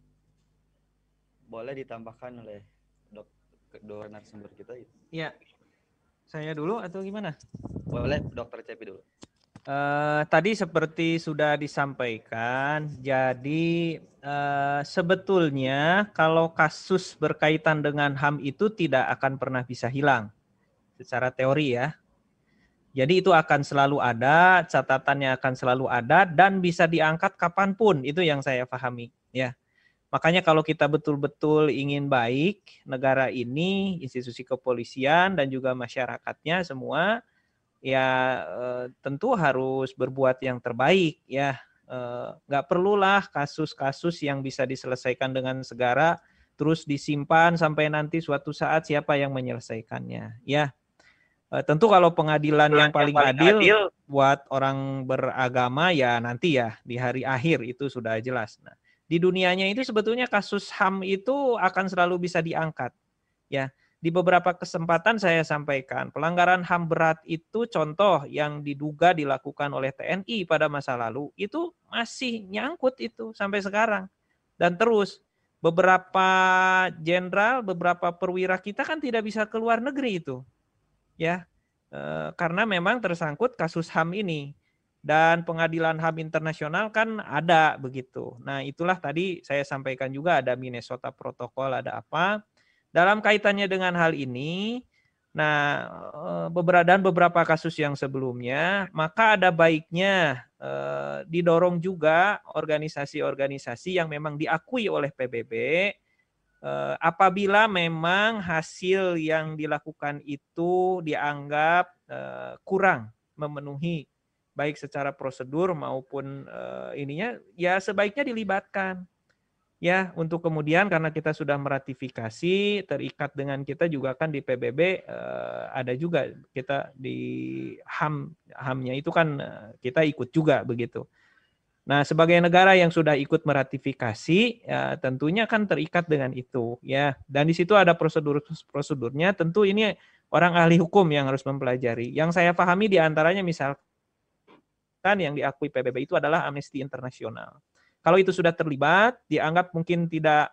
boleh ditambahkan oleh dok dua narasumber kita? Iya. Saya dulu atau gimana? Boleh, Dokter Cepi dulu. Uh, tadi seperti sudah disampaikan, jadi uh, sebetulnya kalau kasus berkaitan dengan H A M itu tidak akan pernah bisa hilang secara teori ya. Jadi itu akan selalu ada, catatannya akan selalu ada dan bisa diangkat kapanpun, itu yang saya pahami ya. Makanya kalau kita betul-betul ingin baik negara ini, institusi kepolisian dan juga masyarakatnya semua, ya eh, tentu harus berbuat yang terbaik ya. Eh, nggak perlulah kasus-kasus yang bisa diselesaikan dengan segera terus disimpan sampai nanti suatu saat siapa yang menyelesaikannya ya. Eh, tentu kalau pengadilan yang paling, yang paling adil, adil buat orang beragama ya nanti ya di hari akhir itu sudah jelas. Nah, di dunianya itu sebetulnya kasus H A M itu akan selalu bisa diangkat ya. Di beberapa kesempatan saya sampaikan, pelanggaran H A M berat itu contoh yang diduga dilakukan oleh T N I pada masa lalu, itu masih nyangkut itu sampai sekarang. Dan terus, beberapa jenderal, beberapa perwira kita kan tidak bisa keluar negeri itu. Ya, e, karena memang tersangkut kasus H A M ini. Dan pengadilan H A M internasional kan ada begitu. Nah itulah tadi saya sampaikan juga ada Minnesota Protocol, ada apa. Dalam kaitannya dengan hal ini, nah beberapa dan beberapa kasus yang sebelumnya, maka ada baiknya eh, didorong juga organisasi-organisasi yang memang diakui oleh P B B, eh, apabila memang hasil yang dilakukan itu dianggap eh, kurang memenuhi baik secara prosedur maupun eh, ininya, ya sebaiknya dilibatkan. Ya, untuk kemudian karena kita sudah meratifikasi, terikat dengan kita juga kan di P B B eh, ada juga kita di H A M, H A M-nya itu kan eh, kita ikut juga begitu. Nah, sebagai negara yang sudah ikut meratifikasi, ya, tentunya kan terikat dengan itu, ya. Dan di situ ada prosedur-prosedurnya. Tentu ini orang ahli hukum yang harus mempelajari. Yang saya pahami diantaranya misalkan yang diakui P B B itu adalah Amnesty International. Kalau itu sudah terlibat, dianggap mungkin tidak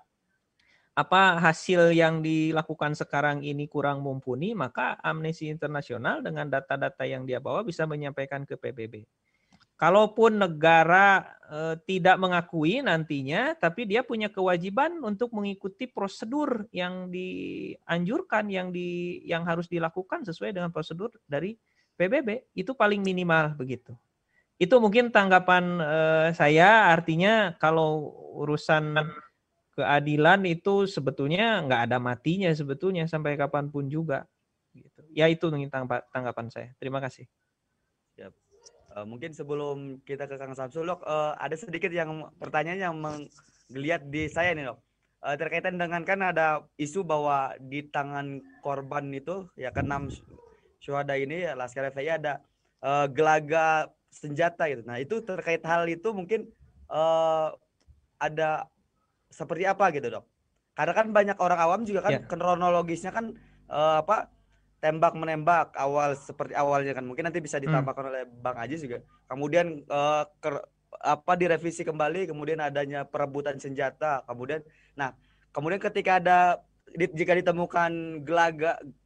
apa hasil yang dilakukan sekarang ini kurang mumpuni, maka Amnesty International dengan data-data yang dia bawa bisa menyampaikan ke P B B. Kalaupun negara eh, tidak mengakui nantinya, tapi dia punya kewajiban untuk mengikuti prosedur yang dianjurkan, yang di yang harus dilakukan sesuai dengan prosedur dari P B B. Itu paling minimal begitu. Itu mungkin tanggapan eh, saya, artinya kalau urusan keadilan itu sebetulnya nggak ada matinya sebetulnya sampai kapanpun juga. Gitu. Ya itu tanggapan saya. Terima kasih. Ya. Uh, mungkin sebelum kita ke Kang Samsul, Dok, uh, ada sedikit yang pertanyaan yang menggeliat di saya nih, Dok. Uh, terkaitan dengan kan ada isu bahwa di tangan korban itu ya keenam syuhada ini ya Laskar F P I ada uh, gelaga senjata gitu. Nah itu terkait hal itu mungkin uh, ada seperti apa gitu, Dok? Karena kan banyak orang awam juga kan yeah. kronologisnya kan uh, apa tembak menembak awal seperti awalnya kan mungkin nanti bisa ditambahkan hmm. oleh Bang Ajis juga. Kemudian uh, ke, apa direvisi kembali, kemudian adanya perebutan senjata, kemudian nah kemudian ketika ada di, jika ditemukan gelaga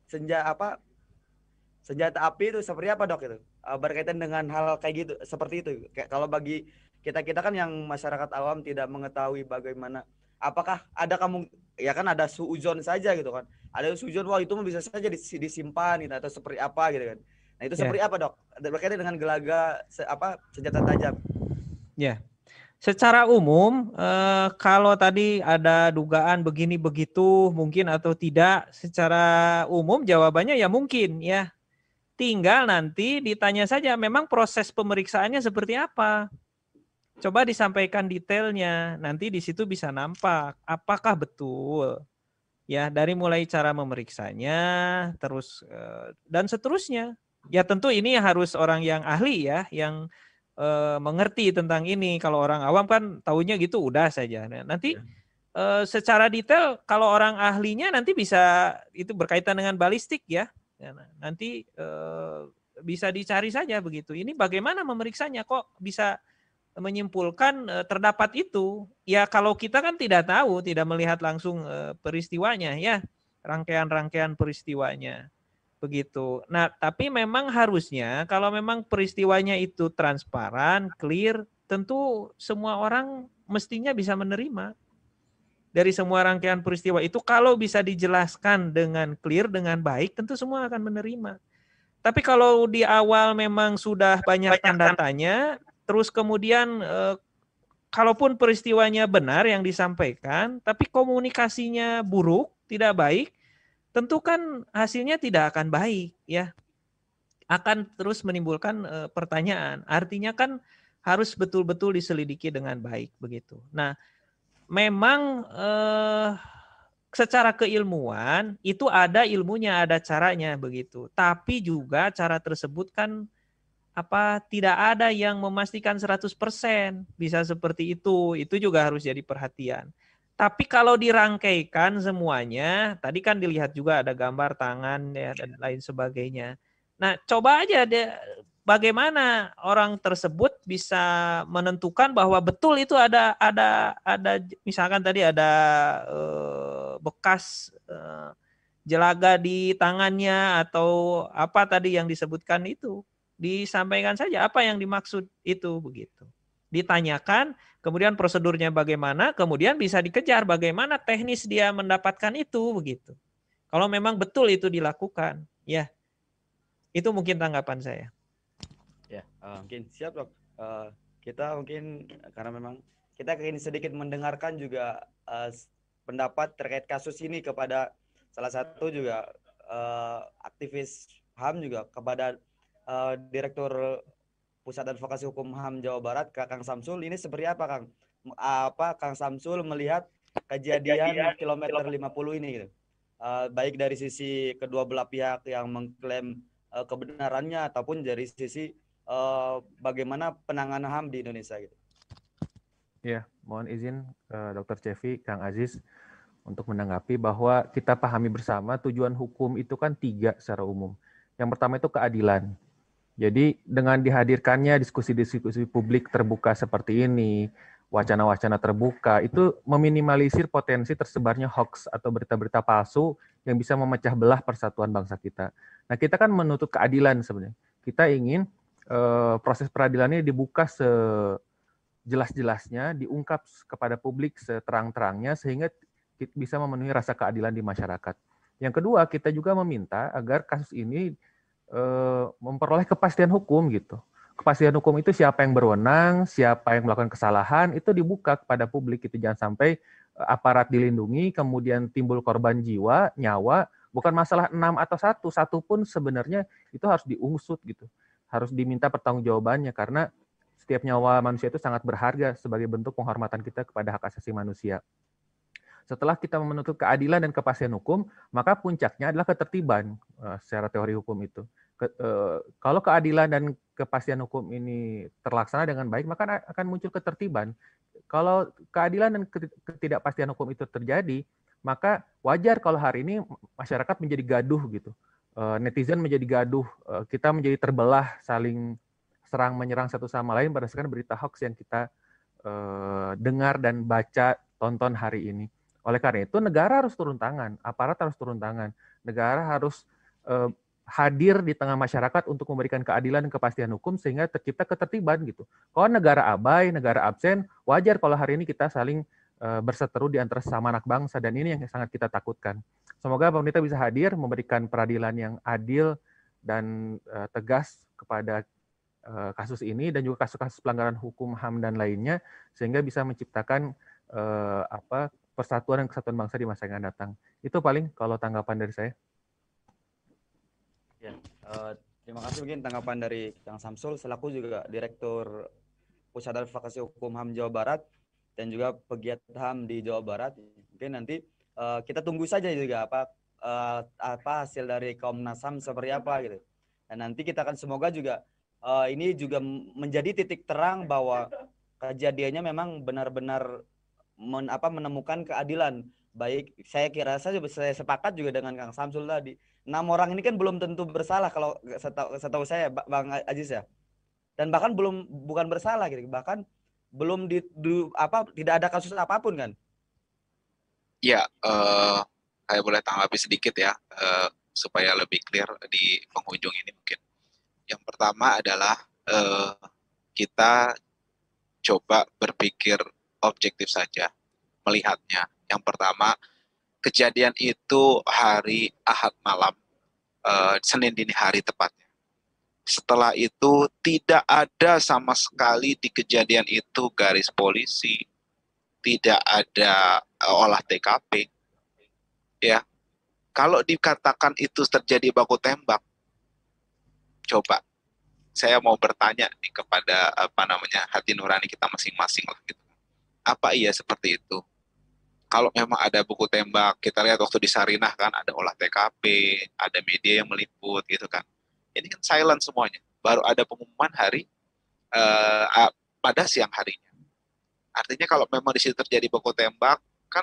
senjata apa senjata api itu seperti apa dok itu uh, berkaitan dengan hal kayak gitu seperti itu kayak kalau bagi kita kita kan yang masyarakat awam tidak mengetahui bagaimana apakah ada kamu ya kan ada suuzon saja gitu kan ada suuzon wah itu bisa saja disimpan gitu atau seperti apa gitu kan nah itu Ya. seperti apa dok berkaitan dengan gelaga se, apa senjata tajam Ya. Secara umum, eh, kalau tadi ada dugaan begini begitu mungkin atau tidak, secara umum jawabannya ya mungkin ya. Tinggal nanti ditanya saja memang proses pemeriksaannya seperti apa. Coba disampaikan detailnya, nanti di situ bisa nampak apakah betul. Ya, dari mulai cara memeriksanya, terus eh, dan seterusnya. Ya tentu ini harus orang yang ahli ya, yang Uh, mengerti tentang ini. Kalau orang awam kan taunya gitu udah saja. Nah, nanti uh, secara detail kalau orang ahlinya nanti bisa itu berkaitan dengan balistik ya. Ya, nanti uh, bisa dicari saja begitu. Ini bagaimana memeriksanya kok bisa menyimpulkan uh, terdapat itu? Ya kalau kita kan tidak tahu, tidak melihat langsung uh, peristiwanya ya, rangkaian-rangkaian peristiwanya. Begitu. Nah, tapi memang harusnya kalau memang peristiwanya itu transparan, clear, tentu semua orang mestinya bisa menerima. Dari semua rangkaian peristiwa itu kalau bisa dijelaskan dengan clear, dengan baik, tentu semua akan menerima. Tapi kalau di awal memang sudah banyak tanda tanya, terus kemudian eh, kalaupun peristiwanya benar yang disampaikan, tapi komunikasinya buruk, tidak baik, tentu kan hasilnya tidak akan baik ya, akan terus menimbulkan e, pertanyaan. Artinya kan harus betul-betul diselidiki dengan baik begitu. Nah, memang e, secara keilmuan itu ada ilmunya, ada caranya begitu. Tapi juga cara tersebut kan apa tidak ada yang memastikan seratus persen bisa seperti itu. Itu juga harus jadi perhatian. Tapi kalau dirangkaikan semuanya, tadi kan dilihat juga ada gambar tangan ya dan lain sebagainya. Nah, coba aja deh bagaimana orang tersebut bisa menentukan bahwa betul itu ada ada ada misalkan tadi ada eh, bekas eh, jelaga di tangannya atau apa tadi yang disebutkan itu. Disampaikan saja apa yang dimaksud itu begitu. Ditanyakan, kemudian prosedurnya bagaimana, kemudian bisa dikejar bagaimana teknis dia mendapatkan itu begitu. Kalau memang betul itu dilakukan, ya. Itu mungkin tanggapan saya. Ya, uh, mungkin siap dok. Uh, kita mungkin karena memang kita ingin sedikit mendengarkan juga uh, pendapat terkait kasus ini kepada salah satu juga uh, aktivis H A M juga kepada uh, Direktur Pusat Advokasi Hukum H A M Jawa Barat, Kang Samsul. Ini seperti apa, Kang? Apa Kang Samsul melihat kejadian, kejadian kilometer lima puluh ini gitu? Uh, baik dari sisi kedua belah pihak yang mengklaim uh, kebenarannya ataupun dari sisi uh, bagaimana penanganan H A M di Indonesia gitu. Ya, mohon izin uh, Dokter Cevi, Kang Aziz untuk menanggapi bahwa kita pahami bersama tujuan hukum itu kan tiga secara umum. Yang pertama itu keadilan. Jadi dengan dihadirkannya diskusi-diskusi publik terbuka seperti ini, wacana-wacana terbuka, itu meminimalisir potensi tersebarnya hoax atau berita-berita palsu yang bisa memecah belah persatuan bangsa kita. Nah, kita kan menuntut keadilan sebenarnya. Kita ingin eh, proses peradilan ini dibuka sejelas-jelasnya, diungkap kepada publik seterang-terangnya, sehingga kita bisa memenuhi rasa keadilan di masyarakat. Yang kedua, kita juga meminta agar kasus ini memperoleh kepastian hukum gitu. Kepastian hukum itu siapa yang berwenang, siapa yang melakukan kesalahan, itu dibuka kepada publik gitu. Jangan sampai aparat dilindungi, kemudian timbul korban jiwa, nyawa, bukan masalah enam atau satu, satu pun sebenarnya itu harus diusut gitu. Harus diminta pertanggungjawabannya karena setiap nyawa manusia itu sangat berharga sebagai bentuk penghormatan kita kepada hak asasi manusia. Setelah kita menuntut keadilan dan kepastian hukum, maka puncaknya adalah ketertiban uh, secara teori hukum itu. Ke, uh, kalau keadilan dan kepastian hukum ini terlaksana dengan baik, maka akan muncul ketertiban. Kalau keadilan dan ketidakpastian hukum itu terjadi, maka wajar kalau hari ini masyarakat menjadi gaduh gitu. Uh, netizen menjadi gaduh, uh, kita menjadi terbelah, saling serang menyerang satu sama lain berdasarkan berita hoax yang kita uh, dengar dan baca, tonton hari ini. Oleh karena itu negara harus turun tangan, aparat harus turun tangan, negara harus eh, hadir di tengah masyarakat untuk memberikan keadilan dan kepastian hukum sehingga tercipta ketertiban gitu. Kalau negara abai, negara absen, wajar kalau hari ini kita saling uh, berseteru di antara sesama anak bangsa, dan ini yang sangat kita takutkan. Semoga pemerintah bisa hadir memberikan peradilan yang adil dan uh, tegas kepada uh, kasus ini dan juga kasus-kasus pelanggaran hukum H A M dan lainnya sehingga bisa menciptakan uh, apa persatuan dan kesatuan bangsa di masa yang akan datang. Itu paling kalau tanggapan dari saya. Ya, uh, terima kasih mungkin tanggapan dari Kang Samsul selaku juga Direktur Pusat Advokasi Hukum H A M Jawa Barat dan juga pegiat H A M di Jawa Barat. Mungkin nanti uh, kita tunggu saja juga apa uh, apa hasil dari Komnas H A M seperti apa gitu. Dan nanti kita akan semoga juga uh, ini juga menjadi titik terang bahwa kejadiannya memang benar-benar men, apa menemukan keadilan. Baik, saya kira saya saya sepakat juga dengan Kang Samsul tadi. Enam orang ini kan belum tentu bersalah kalau setahu, setahu saya Bang Aziz ya, dan bahkan belum bukan bersalah gitu, bahkan belum di, di apa tidak ada kasus apapun kan? Ya, uh, saya boleh tanggapi sedikit ya uh, supaya lebih clear di penghujung ini mungkin. Yang pertama adalah uh, kita coba berpikir objektif saja melihatnya. Yang pertama, kejadian itu hari Ahad malam, uh, Senin dini hari tepatnya. Setelah itu tidak ada sama sekali di kejadian itu garis polisi, tidak ada uh, olah T K P. Ya, kalau dikatakan itu terjadi baku tembak, coba saya mau bertanya nih kepada apa namanya hati nurani kita masing-masing lah gitu. Apa iya seperti itu? Kalau memang ada buku tembak, kita lihat waktu di Sarinah kan ada olah T K P, ada media yang meliput gitu kan. Ini kan silent semuanya. Baru ada pengumuman hari uh, pada siang harinya. Artinya kalau memang di situ terjadi baku tembak, kan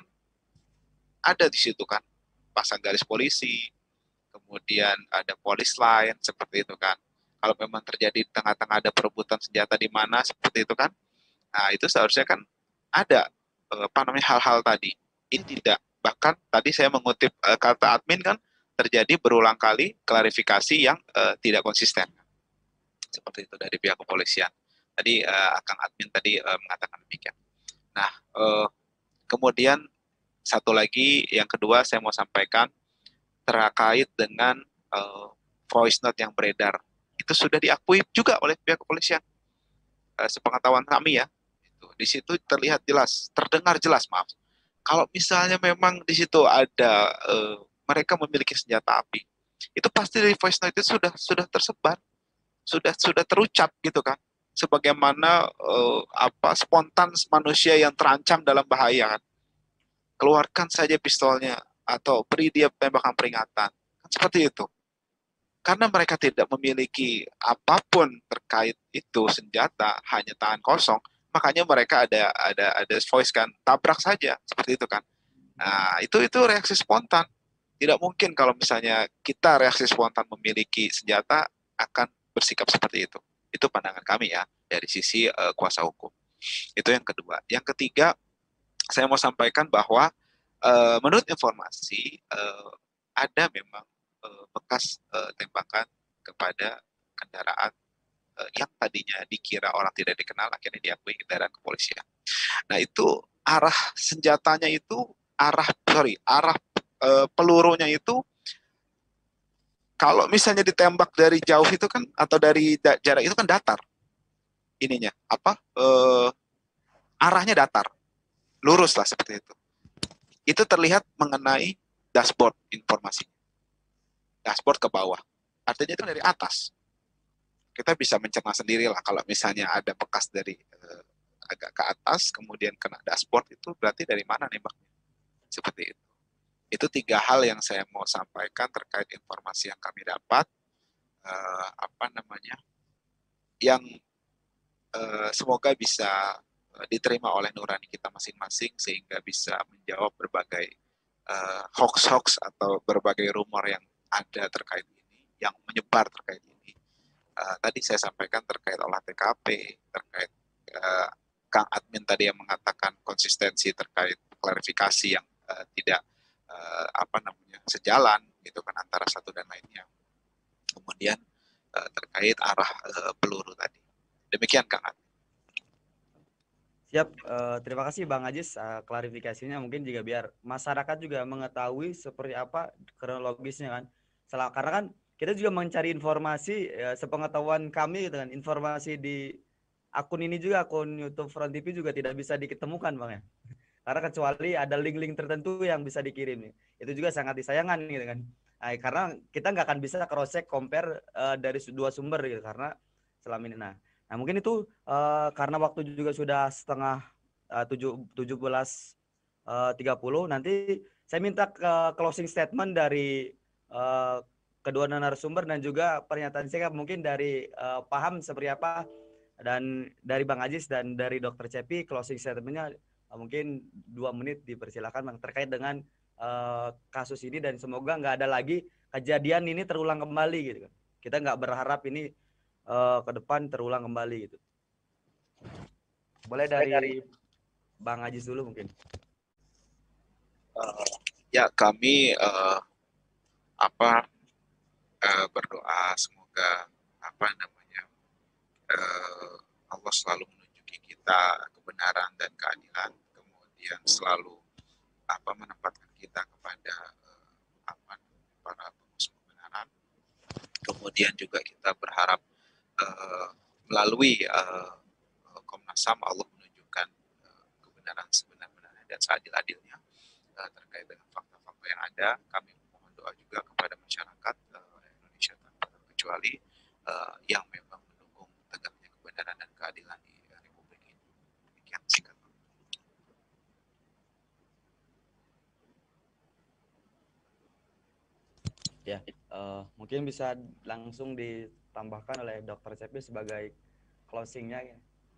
ada di situ kan pasang garis polisi, kemudian ada polis line seperti itu kan. Kalau memang terjadi di tengah-tengah ada perebutan senjata di mana seperti itu kan, nah itu seharusnya kan ada apa namanya hal-hal tadi. Ini tidak. Bahkan tadi saya mengutip uh, kata admin kan terjadi berulang kali klarifikasi yang uh, tidak konsisten. Seperti itu dari pihak kepolisian. Tadi uh, Kang admin tadi uh, mengatakan demikian. Nah, uh, kemudian satu lagi yang kedua saya mau sampaikan terkait dengan uh, voice note yang beredar. Itu sudah diakui juga oleh pihak kepolisian. Uh, sepengetahuan kami ya. Di situ terlihat jelas, terdengar jelas, maaf. Kalau misalnya memang di situ ada uh, mereka memiliki senjata api, itu pasti dari voice note itu sudah sudah tersebar, sudah sudah terucap gitu kan, sebagaimana uh, apa spontan manusia yang terancam dalam bahaya kan, keluarkan saja pistolnya atau beri dia tembakan peringatan, kan seperti itu. Karena mereka tidak memiliki apapun terkait itu senjata, hanya tangan kosong. Makanya mereka ada ada ada voice kan, tabrak saja seperti itu kan. Nah, itu itu reaksi spontan. Tidak mungkin kalau misalnya kita reaksi spontan memiliki senjata akan bersikap seperti itu. Itu pandangan kami ya dari sisi uh, kuasa hukum. Itu yang kedua. Yang ketiga, saya mau sampaikan bahwa uh, menurut informasi uh, ada memang uh, bekas uh, tembakan kepada kendaraan yang tadinya dikira orang tidak dikenal akhirnya diakui kendaraan kepolisian. Nah itu arah senjatanya itu arah sorry arah e, pelurunya itu kalau misalnya ditembak dari jauh itu kan atau dari da, jarak itu kan datar ininya apa e, arahnya datar lurus lah seperti itu. Itu terlihat mengenai dashboard informasinya. Dashboard ke bawah. Artinya itu dari atas. Kita bisa mencerna sendiri lah kalau misalnya ada bekas dari uh, agak ke atas kemudian kena dashboard itu berarti dari mana nembaknya seperti itu. Itu tiga hal yang saya mau sampaikan terkait informasi yang kami dapat uh, apa namanya yang uh, semoga bisa uh, diterima oleh nurani kita masing-masing sehingga bisa menjawab berbagai uh, hoax-hoax atau berbagai rumor yang ada terkait ini yang menyebar terkait ini. Uh, tadi saya sampaikan terkait olah T K P, terkait uh, Kang admin tadi yang mengatakan konsistensi terkait klarifikasi yang uh, tidak uh, apa namanya sejalan gitu kan antara satu dan lainnya. Kemudian uh, terkait arah uh, peluru tadi. Demikian Kang Adi. Siap, uh, terima kasih Bang Ajis uh, klarifikasinya, mungkin juga biar masyarakat juga mengetahui seperti apa kronologisnya kan. Setelah, karena kan kita juga mencari informasi ya, sepengetahuan kami gitu kan, informasi di akun ini juga, akun YouTube Front T V juga tidak bisa diketemukan Bang ya. Karena kecuali ada link-link tertentu yang bisa dikirim nih. Itu juga sangat disayangkan gitu kan. Nah, karena kita nggak akan bisa cross-check compare uh, dari dua sumber gitu karena selama ini. Nah, nah mungkin itu uh, karena waktu juga sudah setengah uh, tujuh belas tiga puluh, nanti saya minta ke closing statement dari uh, kedua narasumber dan juga pernyataan singkat mungkin dari uh, Paham seperti apa, dan dari Bang Ajis dan dari Dokter Cepi closing statementnya uh, mungkin dua menit dipersilakan Bang terkait dengan uh, kasus ini, dan semoga nggak ada lagi kejadian ini terulang kembali gitu kan. Kita nggak berharap ini uh, ke depan terulang kembali gitu. Boleh dari, dari Bang Ajis dulu mungkin. Uh, ya kami uh, apa uh, berdoa semoga apa namanya uh, Allah selalu menunjuki kita kebenaran dan keadilan, kemudian selalu apa menempatkan kita kepada uh, apa para pemutus kebenaran. Kemudian juga kita berharap uh, melalui uh, Komnas H A M Allah menunjukkan uh, kebenaran sebenar-benarnya dan seadil-adilnya uh, terkait dengan fakta-fakta yang ada. Kami mohon doa juga kepada masyarakat uh, Indonesia tanpa terkecuali uh, yang memang mendukung tegaknya kebenaran dan keadilan di uh, Republik ini. Demikian singkat. Ya, uh, mungkin bisa langsung ditambahkan oleh Dokter Cepi sebagai closingnya. Ya,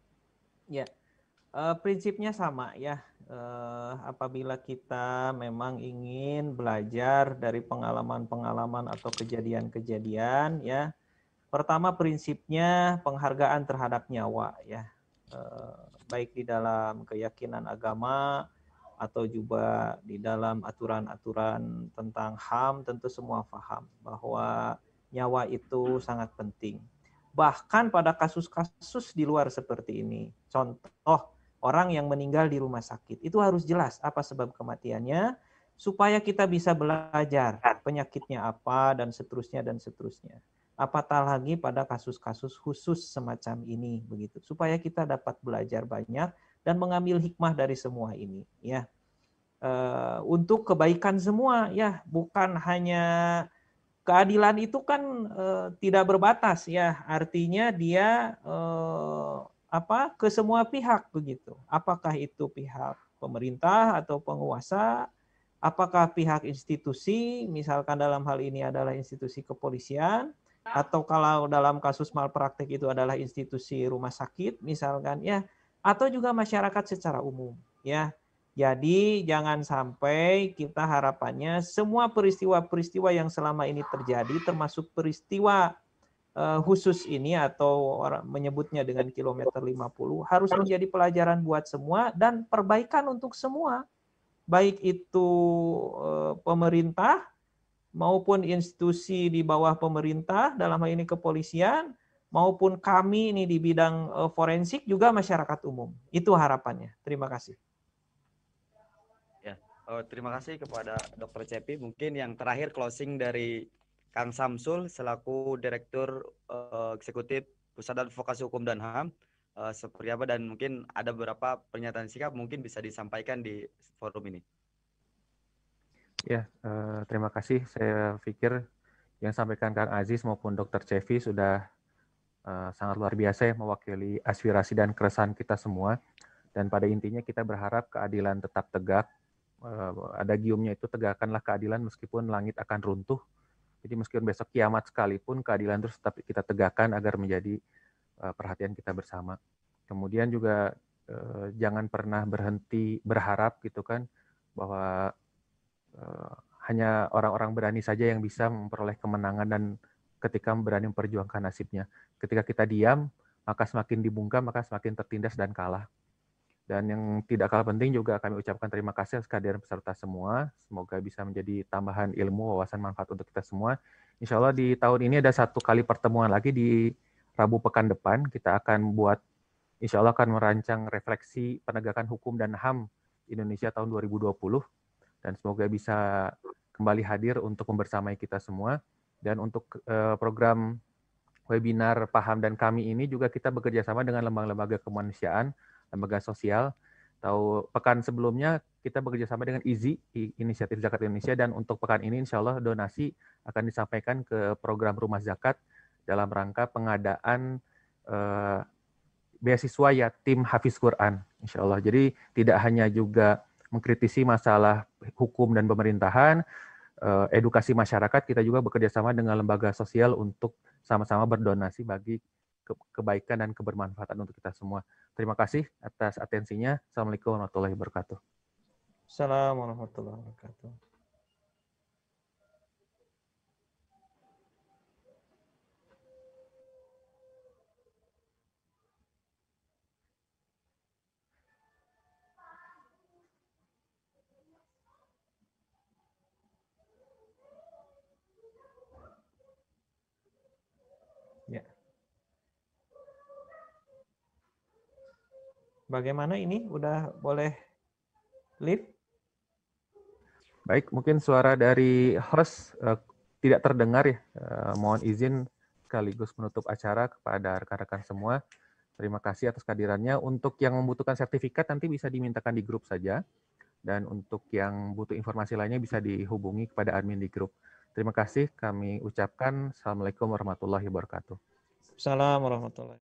ya uh, prinsipnya sama ya. Uh, apabila kita memang ingin belajar dari pengalaman-pengalaman atau kejadian-kejadian, ya, pertama prinsipnya penghargaan terhadap nyawa, ya, uh, baik di dalam keyakinan agama atau juga di dalam aturan-aturan tentang H A M, tentu semua paham bahwa nyawa itu sangat penting. Bahkan pada kasus-kasus di luar seperti ini, contoh orang yang meninggal di rumah sakit, itu harus jelas apa sebab kematiannya, supaya kita bisa belajar penyakitnya apa, dan seterusnya, dan seterusnya. Apatah lagi pada kasus-kasus khusus semacam ini, begitu, supaya kita dapat belajar banyak dan mengambil hikmah dari semua ini, ya, uh, untuk kebaikan semua, ya, bukan hanya keadilan itu kan uh, tidak berbatas, ya, artinya dia uh, apa ke semua pihak begitu. Apakah itu pihak pemerintah atau penguasa, apakah pihak institusi, misalkan dalam hal ini adalah institusi kepolisian, atau kalau dalam kasus malpraktek itu adalah institusi rumah sakit misalkan, ya, atau juga masyarakat secara umum, ya. Jadi jangan sampai kita harapannya semua peristiwa-peristiwa yang selama ini terjadi, termasuk peristiwa uh, khusus ini atau orang menyebutnya dengan kilometer lima puluh, harus menjadi pelajaran buat semua dan perbaikan untuk semua, baik itu uh, pemerintah maupun institusi di bawah pemerintah, dalam hal ini kepolisian, maupun kami ini di bidang uh, forensik, juga masyarakat umum. Itu harapannya. Terima kasih. Ya, oh, terima kasih kepada Dokter Cepi. Mungkin yang terakhir closing dari Kang Samsul selaku Direktur uh, Eksekutif Pusat Advokasi Hukum dan H A M uh, seperti apa, dan mungkin ada beberapa pernyataan sikap mungkin bisa disampaikan di forum ini. Ya, uh, terima kasih. Saya pikir yang sampaikan Kang Aziz maupun Dokter Cepi sudah uh, sangat luar biasa ya, mewakili aspirasi dan keresahan kita semua. Dan pada intinya kita berharap keadilan tetap tegak. Uh, ada giumnya itu, tegakkanlah keadilan meskipun langit akan runtuh. Jadi meskipun besok kiamat sekalipun, keadilan terus tetap kita tegakkan agar menjadi uh, perhatian kita bersama. Kemudian juga uh, jangan pernah berhenti berharap gitu kan, bahwa uh, hanya orang-orang berani saja yang bisa memperoleh kemenangan dan ketika berani memperjuangkan nasibnya. Ketika kita diam, maka semakin dibungkam, maka semakin tertindas dan kalah. Dan yang tidak kalah penting juga kami ucapkan terima kasih atas kehadiran peserta semua. Semoga bisa menjadi tambahan ilmu, wawasan, manfaat untuk kita semua. Insya Allah di tahun ini ada satu kali pertemuan lagi di Rabu pekan depan. Kita akan buat, insya Allah akan merancang refleksi penegakan hukum dan H A M Indonesia tahun dua ribu dua puluh. Dan semoga bisa kembali hadir untuk membersamai kita semua. Dan untuk uh, program webinar Paham dan Kami ini juga kita bekerja sama dengan lembaga-lembaga kemanusiaan, lembaga sosial. Tahu pekan sebelumnya kita bekerja sama dengan I Z I, Inisiatif Zakat Indonesia, dan untuk pekan ini insya Allah donasi akan disampaikan ke program Rumah Zakat dalam rangka pengadaan eh, beasiswa yatim Hafiz Quran, insya Allah. Jadi tidak hanya juga mengkritisi masalah hukum dan pemerintahan, eh, edukasi masyarakat, kita juga bekerja sama dengan lembaga sosial untuk sama-sama berdonasi bagi kebaikan dan kebermanfaatan untuk kita semua. Terima kasih atas atensinya. Assalamualaikum warahmatullahi wabarakatuh. Assalamualaikum warahmatullahi wabarakatuh. Ya. Bagaimana ini? Udah boleh live? Baik, mungkin suara dari host uh, tidak terdengar ya. Uh, mohon izin sekaligus menutup acara kepada rekan-rekan semua. Terima kasih atas kehadirannya. Untuk yang membutuhkan sertifikat nanti bisa dimintakan di grup saja. Dan untuk yang butuh informasi lainnya bisa dihubungi kepada admin di grup. Terima kasih, kami ucapkan Assalamualaikum warahmatullahi wabarakatuh. Assalamualaikum warahmatullahi wabarakatuh.